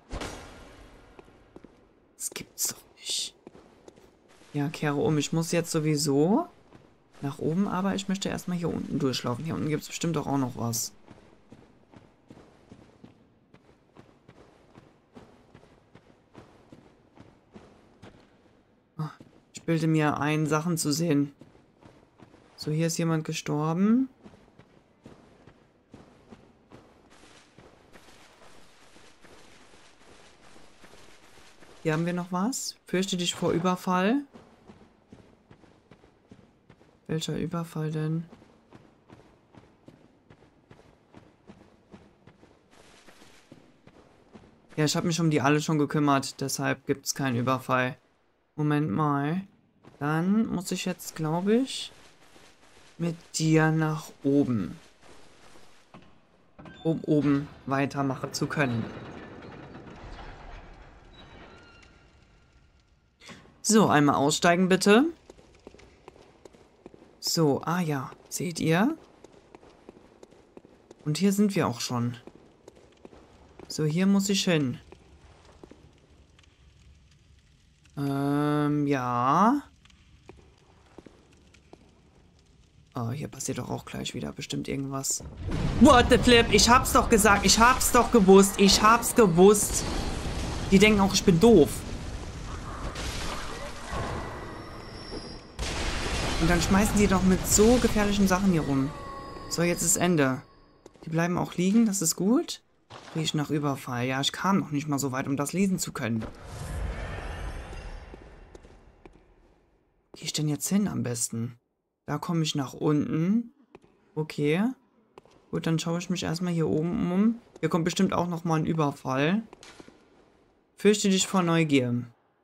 Das gibt's doch nicht. Ja, kehre um. Ich muss jetzt sowieso nach oben, aber ich möchte erstmal hier unten durchlaufen. Hier unten gibt es bestimmt auch noch was. bilde mir ein, Sachen zu sehen. So, hier ist jemand gestorben. Hier haben wir noch was. Fürchte dich vor Überfall. Welcher Überfall denn? Ja, ich habe mich um die alle schon gekümmert. Deshalb gibt es keinen Überfall. Moment mal. Dann muss ich jetzt, glaube ich, mit dir nach oben. Um oben weitermachen zu können. So, einmal aussteigen bitte. So, ah ja, seht ihr? Und hier sind wir auch schon. So, hier muss ich hin. Ja. Oh, hier passiert doch auch gleich wieder bestimmt irgendwas. What the flip? Ich hab's doch gesagt. Ich hab's doch gewusst. Ich hab's gewusst. Die denken auch, ich bin doof. Und dann schmeißen die doch mit so gefährlichen Sachen hier rum. So, jetzt ist Ende. Die bleiben auch liegen, das ist gut. Riecht nach Überfall. Ja, ich kam noch nicht mal so weit, um das lesen zu können. Wo gehe ich denn jetzt hin am besten? Da komme ich nach unten. Okay. Gut, dann schaue ich mich erstmal hier oben um. Hier kommt bestimmt auch nochmal ein Überfall. Fürchte dich vor Neugier.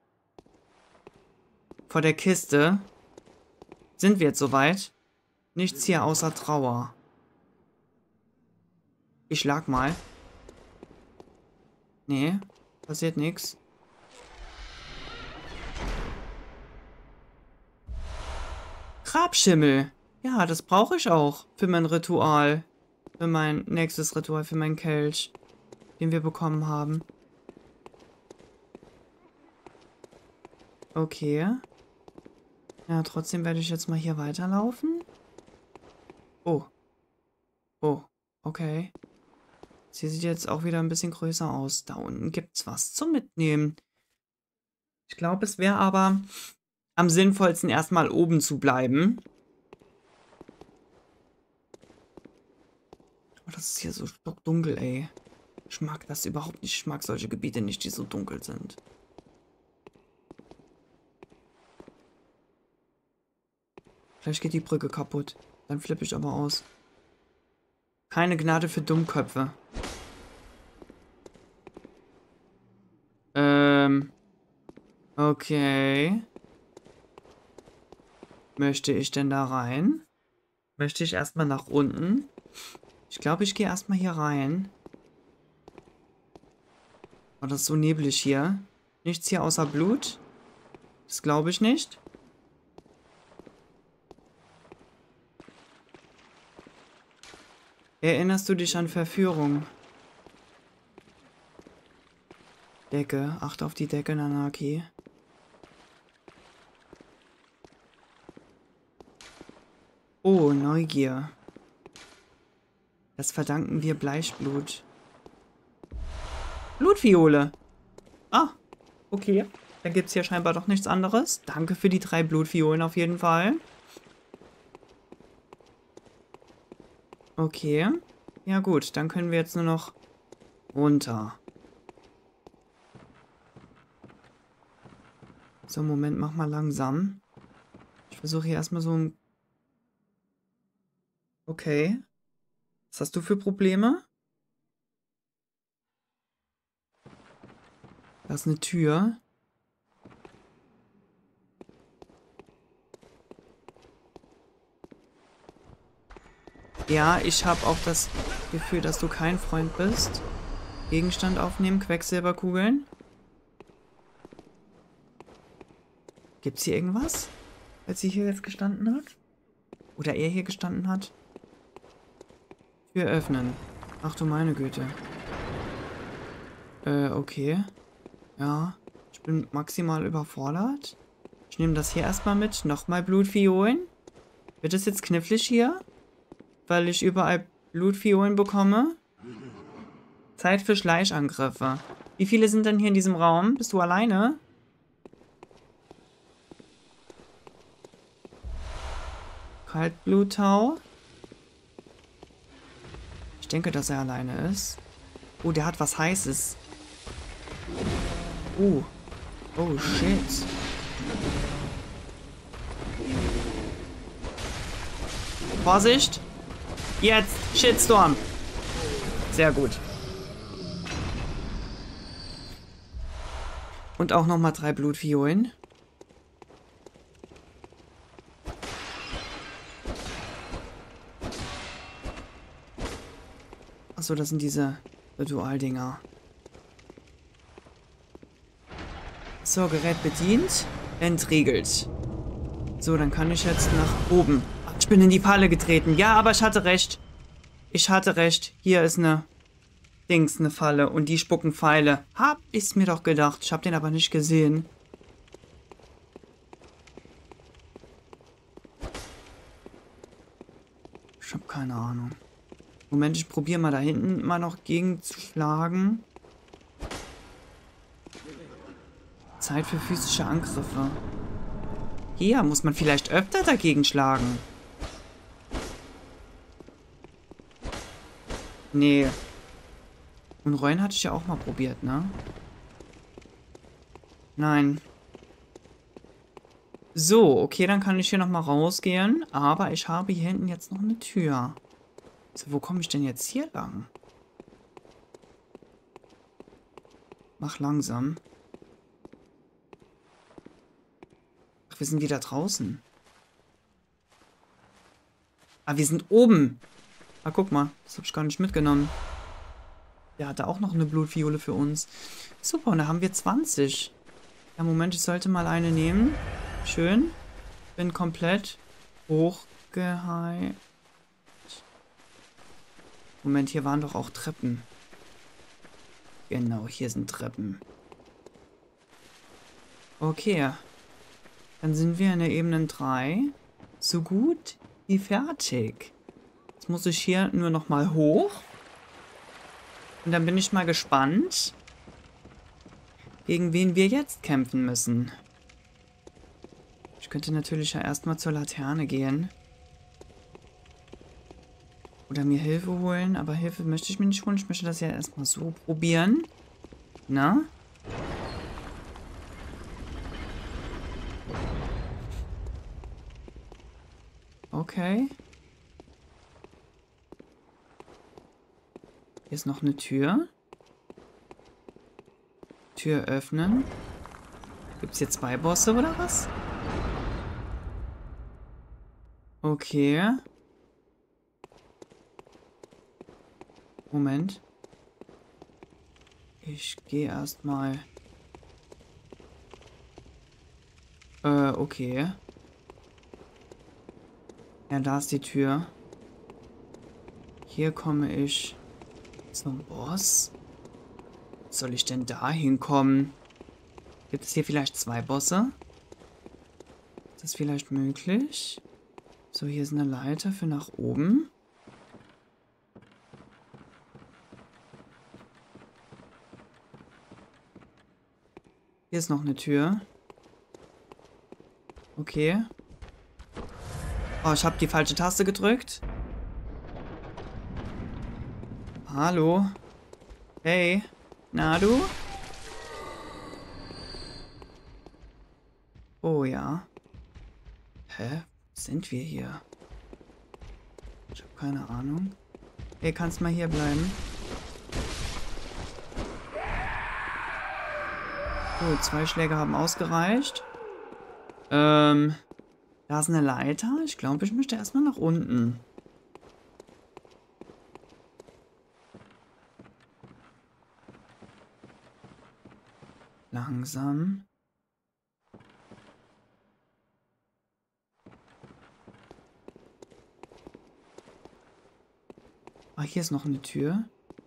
Vor der Kiste. Sind wir jetzt soweit? Nichts hier außer Trauer. Ich schlag mal. Nee, passiert nichts. Grabschimmel. Ja, das brauche ich auch für mein Ritual. Für mein nächstes Ritual, für meinen Kelch, den wir bekommen haben. Okay. Ja, trotzdem werde ich jetzt mal hier weiterlaufen. Oh. Oh, okay. Sie sieht jetzt auch wieder ein bisschen größer aus. Da unten gibt's was zum Mitnehmen. Ich glaube, es wäre aber am sinnvollsten, erstmal oben zu bleiben. Oh, das ist hier so stockdunkel, ey. Ich mag das überhaupt nicht. Ich mag solche Gebiete nicht, die so dunkel sind. Vielleicht geht die Brücke kaputt. Dann flippe ich aber aus. Keine Gnade für Dummköpfe. Okay. Möchte ich denn da rein? Möchte ich erstmal nach unten? Ich glaube, ich gehe erstmal hier rein. Oh, das ist so neblig hier. Nichts hier außer Blut? Das glaube ich nicht. Erinnerst du dich an Verführung? Decke. Achte auf die Decke, Nanaki. Oh, Neugier. Das verdanken wir Bleichblut. Blutviole. Ah, okay. Dann gibt es hier scheinbar doch nichts anderes. Danke für die 3 Blutviolen auf jeden Fall. Okay. Ja gut, dann können wir jetzt nur noch runter. So, Moment, mach mal langsam. Ich versuche hier erstmal so ein... Okay. Was hast du für Probleme? Da ist eine Tür. Ja, ich habe auch das Gefühl, dass du kein Freund bist. Gegenstand aufnehmen, Quecksilberkugeln. Gibt's hier irgendwas? Als sie hier jetzt gestanden hat? Oder er hier gestanden hat? Tür öffnen. Ach du meine Güte. Okay. Ja. Ich bin maximal überfordert. Ich nehme das hier erstmal mit. Nochmal Blutviolen. Wird es jetzt knifflig hier? Weil ich überall Blutviolen bekomme? Zeit für Schleichangriffe. Wie viele sind denn hier in diesem Raum? Bist du alleine? Kaltbluttau. Ich denke, dass er alleine ist. Oh, der hat was Heißes. Oh. Oh, shit. Vorsicht. Jetzt. Shitstorm. Sehr gut. Und auch nochmal 3 Blutviolen. Achso, das sind diese Ritualdinger. So, Gerät bedient. Entriegelt. So, dann kann ich jetzt nach oben. Ach, ich bin in die Falle getreten. Ja, aber ich hatte recht. Ich hatte recht. Hier ist eine eine Falle. Und die spucken Pfeile. Hab ich's mir doch gedacht. Ich hab den aber nicht gesehen. Ich hab keine Ahnung. Moment, ich probiere mal da hinten mal noch gegen zu schlagen. Zeit für physische Angriffe. Hier muss man vielleicht öfter dagegen schlagen. Nee. Und Reuen hatte ich ja auch mal probiert, ne? Nein. So, okay, dann kann ich hier nochmal rausgehen. Aber ich habe hier hinten jetzt noch eine Tür. So, wo komme ich denn jetzt hier lang? Mach langsam. Ach, wir sind wieder draußen. Ah, wir sind oben. Ah, guck mal. Das habe ich gar nicht mitgenommen. Der hatte auch noch eine Blutviole für uns. Super, und da haben wir 20. Ja, Moment, ich sollte mal eine nehmen. Schön. Bin komplett hochgeheilt. Moment, hier waren doch auch Treppen. Genau, hier sind Treppen. Okay. Dann sind wir in der Ebene 3. So gut wie fertig. Jetzt muss ich hier nur noch mal hoch. Und dann bin ich mal gespannt, gegen wen wir jetzt kämpfen müssen. Ich könnte natürlich ja erstmal zur Laterne gehen. Oder mir Hilfe holen. Aber Hilfe möchte ich mir nicht holen. Ich möchte das ja erstmal so probieren. Na? Okay. Hier ist noch eine Tür. Tür öffnen. Gibt es hier 2 Bosse oder was? Okay. Moment. Ich gehe erstmal. Okay. Ja, da ist die Tür. Hier komme ich zum Boss. Soll ich denn da hinkommen? Gibt es hier vielleicht 2 Bosse? Ist das vielleicht möglich? So, hier ist eine Leiter für nach oben. Hier ist noch eine Tür. Okay. Oh, ich habe die falsche Taste gedrückt. Hallo? Hey? Na, du? Oh ja. Hä? Wo sind wir hier? Ich habe keine Ahnung. Hey, kannst mal hier bleiben? So, 2 Schläge haben ausgereicht. Da ist eine Leiter. Ich glaube, ich möchte erstmal nach unten. Langsam. Ah, hier ist noch eine Tür.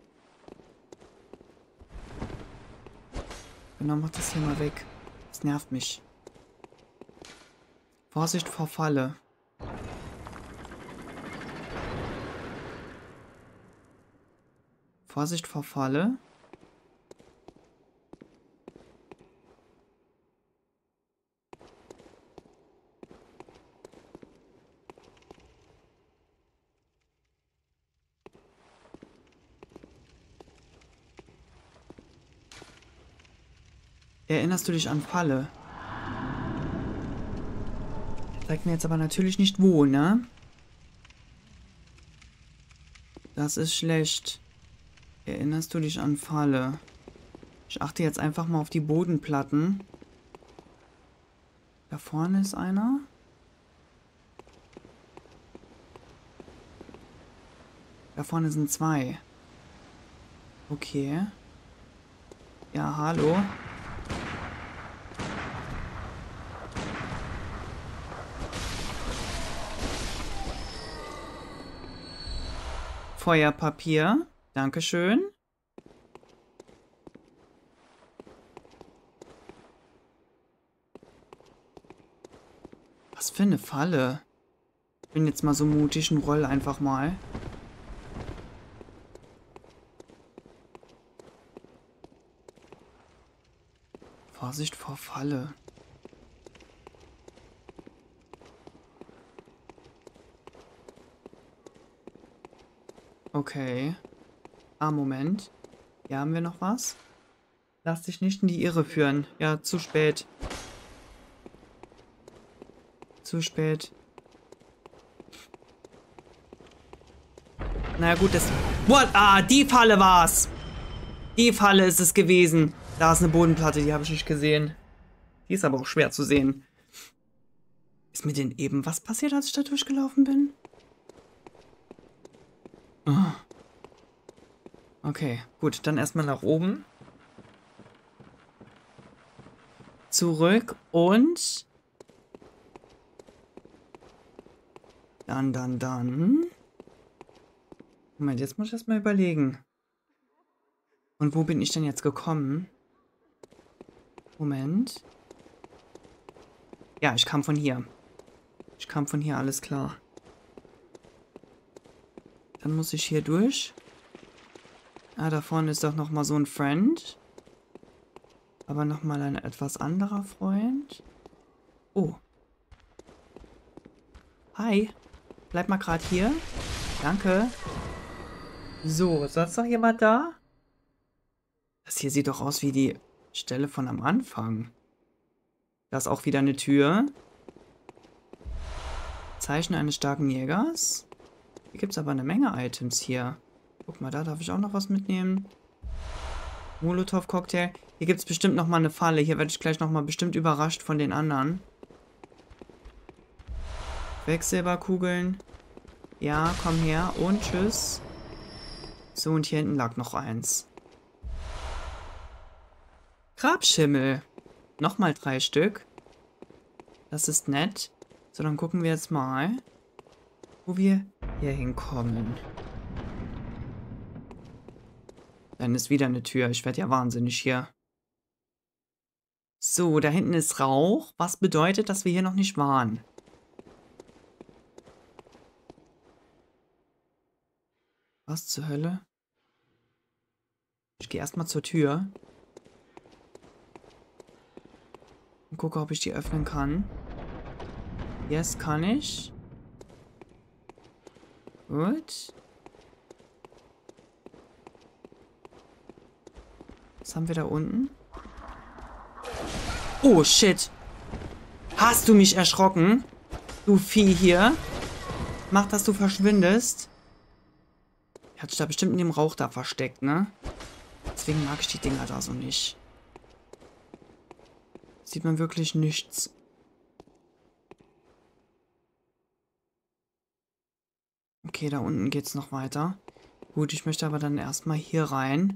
Genau, mach das hier mal weg. Das nervt mich. Vorsicht vor Falle. Vorsicht vor Falle. Erinnerst du dich an Falle? Zeigt mir jetzt aber natürlich nicht wo, ne? Das ist schlecht. Erinnerst du dich an Falle? Ich achte jetzt einfach mal auf die Bodenplatten. Da vorne ist einer. Da vorne sind zwei. Okay. Ja, hallo. Feuerpapier. Dankeschön. Was für eine Falle. Ich bin jetzt mal so mutig und roll einfach mal. Vorsicht vor Falle. Okay. Ah, Moment. Hier haben wir noch was. Lass dich nicht in die Irre führen. Ja, zu spät. Zu spät. Na gut, das... What? Ah, die Falle war's. Die Falle ist es gewesen. Da ist eine Bodenplatte, die habe ich nicht gesehen. Die ist aber auch schwer zu sehen. Ist mir denn eben was passiert, als ich da durchgelaufen bin? Oh. Okay, gut, dann erstmal nach oben. Zurück und... Dann. Moment, jetzt muss ich erstmal überlegen. Und wo bin ich denn jetzt gekommen? Moment. Ja, ich kam von hier. Ich kam von hier, alles klar. Dann muss ich hier durch. Ah, da vorne ist doch nochmal so ein Friend. Aber nochmal ein etwas anderer Freund. Oh. Hi. Bleib mal gerade hier. Danke. So, ist sonst noch jemand da? Das hier sieht doch aus wie die Stelle von am Anfang. Da ist auch wieder eine Tür. Zeichen eines starken Jägers. Hier gibt es aber eine Menge Items hier. Guck mal, da darf ich auch noch was mitnehmen. Molotov-Cocktail. Hier gibt es bestimmt noch mal eine Falle. Hier werde ich gleich noch mal bestimmt überrascht von den anderen. Quecksilberkugeln. Ja, komm her. Und tschüss. So, und hier hinten lag noch eins. Grabschimmel. Nochmal 3 Stück. Das ist nett. So, dann gucken wir jetzt mal, wo wir hier hinkommen. Dann ist wieder eine Tür. Ich werde ja wahnsinnig hier. So, da hinten ist Rauch. Was bedeutet, dass wir hier noch nicht waren? Was zur Hölle? Ich gehe erstmal zur Tür. Und gucke, ob ich die öffnen kann. Yes, kann ich. Gut. Was haben wir da unten? Oh, shit. Hast du mich erschrocken? Du Vieh hier. Mach, dass du verschwindest. Er hat sich da bestimmt in dem Rauch da versteckt, ne? Deswegen mag ich die Dinger da so nicht. Sieht man wirklich nichts. Okay, da unten geht's noch weiter. Gut, ich möchte aber dann erstmal hier rein.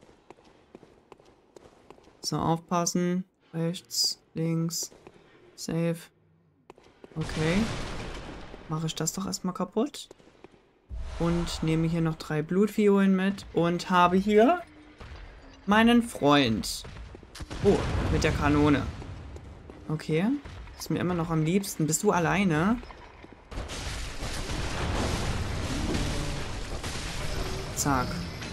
So, aufpassen. Rechts, links. Safe. Okay. Mache ich das doch erstmal kaputt. Und nehme hier noch 3 Blutviolen mit. Und habe hier meinen Freund. Oh, mit der Kanone. Okay. Ist mir immer noch am liebsten. Bist du alleine? Zack.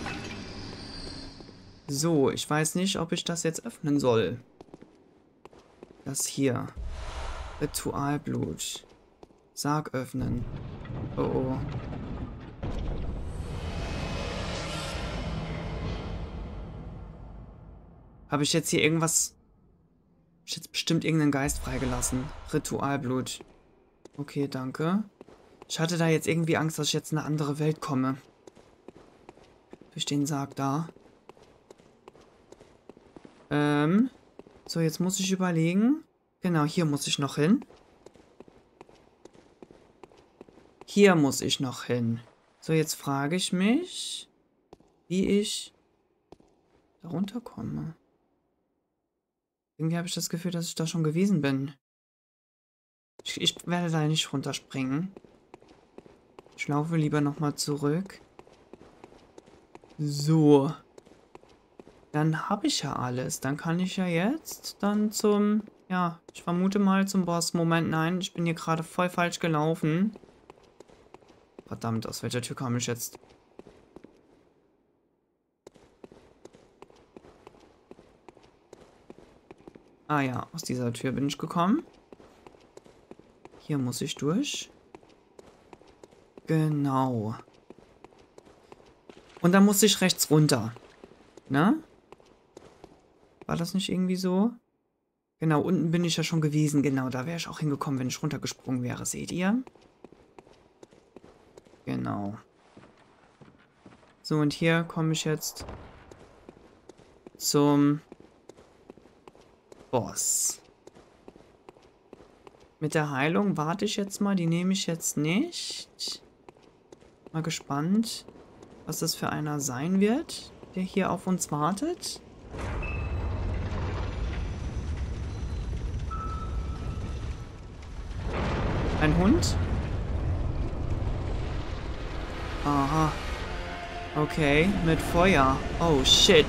So, ich weiß nicht, ob ich das jetzt öffnen soll. Das hier. Ritualblut. Sarg öffnen. Oh oh. Habe ich jetzt hier irgendwas Ich jetzt bestimmt irgendeinen Geist freigelassen. Ritualblut. Okay, danke. Ich hatte da jetzt irgendwie Angst, dass ich jetzt in eine andere Welt komme. Durch den Sarg da. So, jetzt muss ich überlegen. Genau, hier muss ich noch hin. Hier muss ich noch hin. So, jetzt frage ich mich, wie ich da runterkomme. Irgendwie habe ich das Gefühl, dass ich da schon gewesen bin. Ich werde da nicht runterspringen. Ich laufe lieber nochmal zurück. So. Dann habe ich ja alles. Dann kann ich ja jetzt dann zum... Ja, ich vermute mal zum Boss. Moment, nein, ich bin hier gerade voll falsch gelaufen. Verdammt, aus welcher Tür kam ich jetzt? Ah ja, aus dieser Tür bin ich gekommen. Hier muss ich durch. Genau. Und dann muss ich rechts runter. Ne? War das nicht irgendwie so? Genau, unten bin ich ja schon gewesen. Genau, da wäre ich auch hingekommen, wenn ich runtergesprungen wäre. Seht ihr? Genau. So, und hier komme ich jetzt zum Boss. Mit der Heilung warte ich jetzt mal. Die nehme ich jetzt nicht. Mal gespannt, was das für einer sein wird, der hier auf uns wartet. Ein Hund? Aha. Okay, mit Feuer. Oh, shit.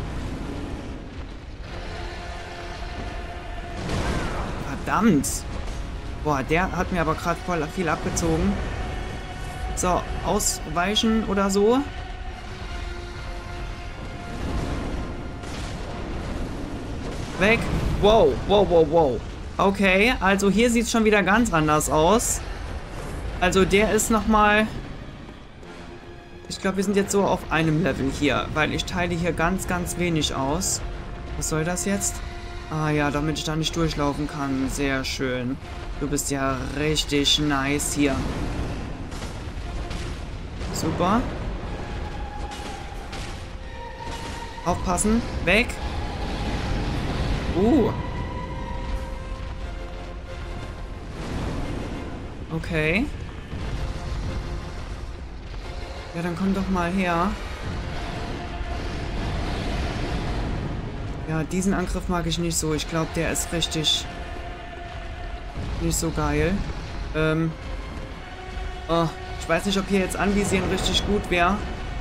Verdammt. Boah, der hat mir aber gerade voll viel abgezogen. So, ausweichen oder so. Weg. Wow, wow, wow, wow. Okay, also hier sieht es schon wieder ganz anders aus. Also der ist nochmal... Ich glaube, wir sind jetzt so auf einem Level hier, weil ich teile hier ganz, ganz wenig aus. Was soll das jetzt? Ah ja, damit ich da nicht durchlaufen kann. Sehr schön. Du bist ja richtig nice hier. Super. Aufpassen. Weg. Okay. Ja, dann komm doch mal her. Ja, diesen Angriff mag ich nicht so. Ich glaube, der ist richtig... nicht so geil. Oh, ich weiß nicht, ob hier jetzt anvisieren richtig gut wäre.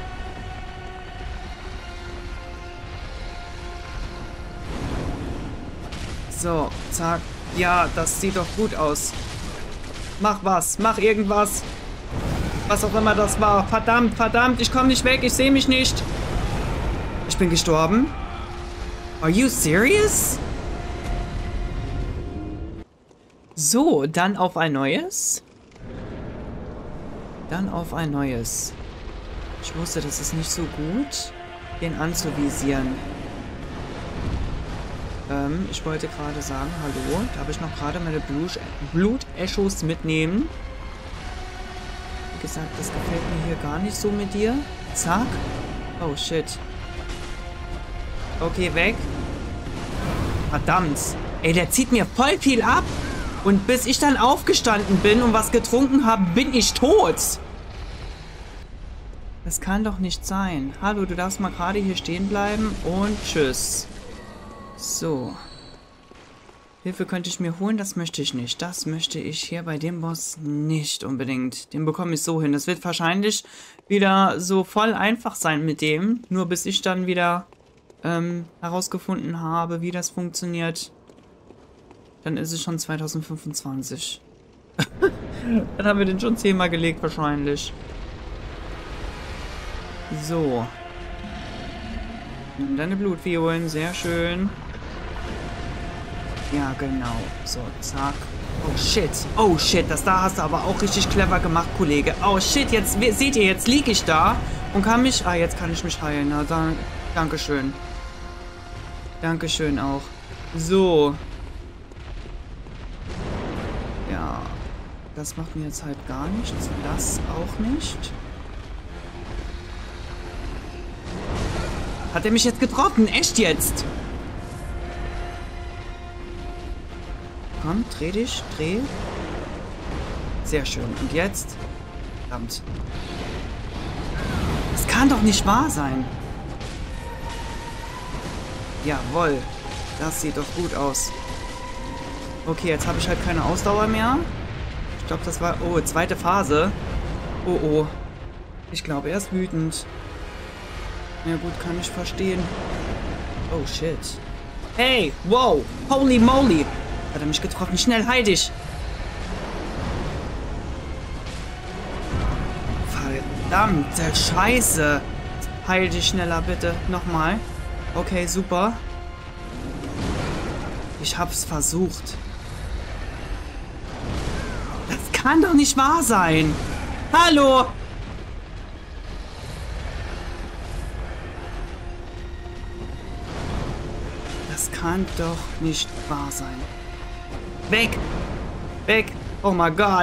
So, zack. Ja, das sieht doch gut aus. Mach was, mach irgendwas. Was auch immer das war. Verdammt, verdammt, ich komme nicht weg, ich sehe mich nicht. Ich bin gestorben. Are you serious? So, dann auf ein neues. Dann auf ein neues. Ich wusste, das ist nicht so gut, den anzuvisieren. Ich wollte gerade sagen, hallo, darf ich noch gerade meine Blut-Echos mitnehmen? Wie gesagt, das gefällt mir hier gar nicht so mit dir. Zack. Oh, shit. Okay, weg. Verdammt. Ey, der zieht mir voll viel ab. Und bis ich dann aufgestanden bin und was getrunken habe, bin ich tot. Das kann doch nicht sein. Hallo, du darfst mal gerade hier stehen bleiben und tschüss. So. Hilfe könnte ich mir holen, das möchte ich nicht. Das möchte ich hier bei dem Boss nicht unbedingt. Den bekomme ich so hin. Das wird wahrscheinlich wieder so voll einfach sein mit dem. Nur bis ich dann wieder herausgefunden habe, wie das funktioniert. Dann ist es schon 2025. Dann haben wir den schon 10-mal gelegt wahrscheinlich. So. Nimm deine Blutviolen, sehr schön. Ja, genau. So, zack. Oh, shit. Oh, shit. Das da hast du aber auch richtig clever gemacht, Kollege. Oh, shit. Jetzt, seht ihr, jetzt liege ich da und kann mich... Ah, jetzt kann ich mich heilen. Na, dann, Dankeschön. Dankeschön auch. So. Das macht mir jetzt halt gar nichts. Das auch nicht. Hat er mich jetzt getroffen? Echt jetzt? Komm, dreh dich. Dreh. Sehr schön. Und jetzt? Verdammt. Das kann doch nicht wahr sein. Jawohl. Das sieht doch gut aus. Okay, jetzt habe ich halt keine Ausdauer mehr. Ich glaube, das war... Oh, zweite Phase. Oh, oh. Ich glaube, er ist wütend. Ja gut, kann ich verstehen. Oh, shit. Hey, wow. Holy moly. Hat er mich getroffen. Schnell, heil dich. Verdammte Scheiße. Heil dich schneller, bitte. Nochmal. Okay, super. Ich hab's versucht. Das kann doch nicht wahr sein. Hallo. Das kann doch nicht wahr sein. Weg. Weg. Oh mein Gott.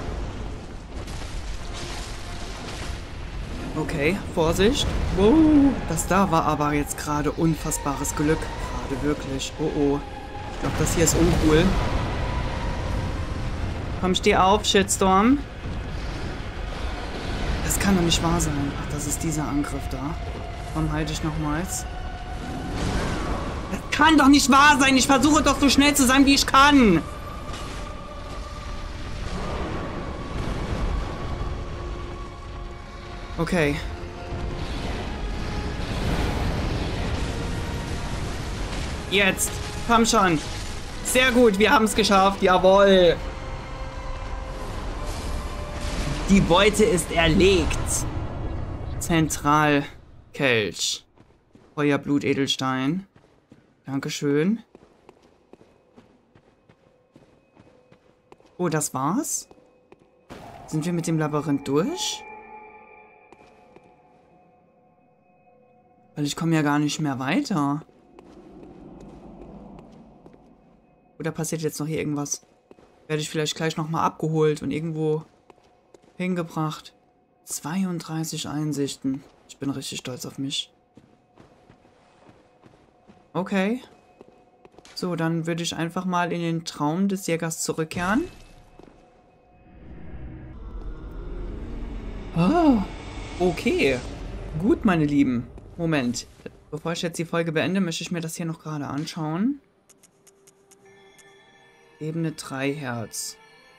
Okay, Vorsicht. Wow, das da war aber jetzt gerade unfassbares Glück. Gerade wirklich. Oh oh. Ich glaube, das hier ist uncool. Komm, steh auf, Shitstorm. Das kann doch nicht wahr sein. Ach, das ist dieser Angriff da. Komm, halte ich nochmals. Das kann doch nicht wahr sein. Ich versuche doch so schnell zu sein, wie ich kann. Okay. Jetzt. Komm schon. Sehr gut, wir haben es geschafft. Jawohl. Die Beute ist erlegt. Zentralkelch. Feuerblutedelstein. Dankeschön. Oh, das war's? Sind wir mit dem Labyrinth durch? Weil ich komme ja gar nicht mehr weiter. Oder passiert jetzt noch hier irgendwas? Werde ich vielleicht gleich nochmal abgeholt und irgendwo hingebracht. 32 Einsichten. Ich bin richtig stolz auf mich. Okay. So, dann würde ich einfach mal in den Traum des Jägers zurückkehren. Oh, okay. Gut, meine Lieben. Moment. Bevor ich jetzt die Folge beende, möchte ich mir das hier noch gerade anschauen. Ebene 3 Herz.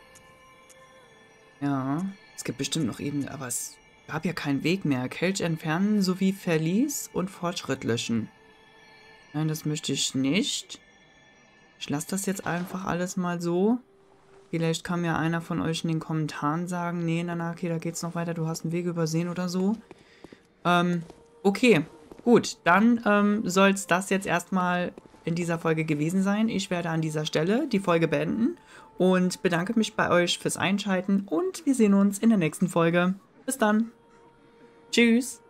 Ja, es gibt bestimmt noch Ebene, aber es gab ja keinen Weg mehr. Kelch entfernen sowie Verlies und Fortschritt löschen. Nein, das möchte ich nicht. Ich lasse das jetzt einfach alles mal so. Vielleicht kann mir einer von euch in den Kommentaren sagen, nee, Nanaki, da geht's noch weiter, du hast einen Weg übersehen oder so. Okay, gut, dann soll es das jetzt erstmal in dieser Folge gewesen sein. Ich werde an dieser Stelle die Folge beenden und bedanke mich bei euch fürs Einschalten und wir sehen uns in der nächsten Folge. Bis dann. Tschüss.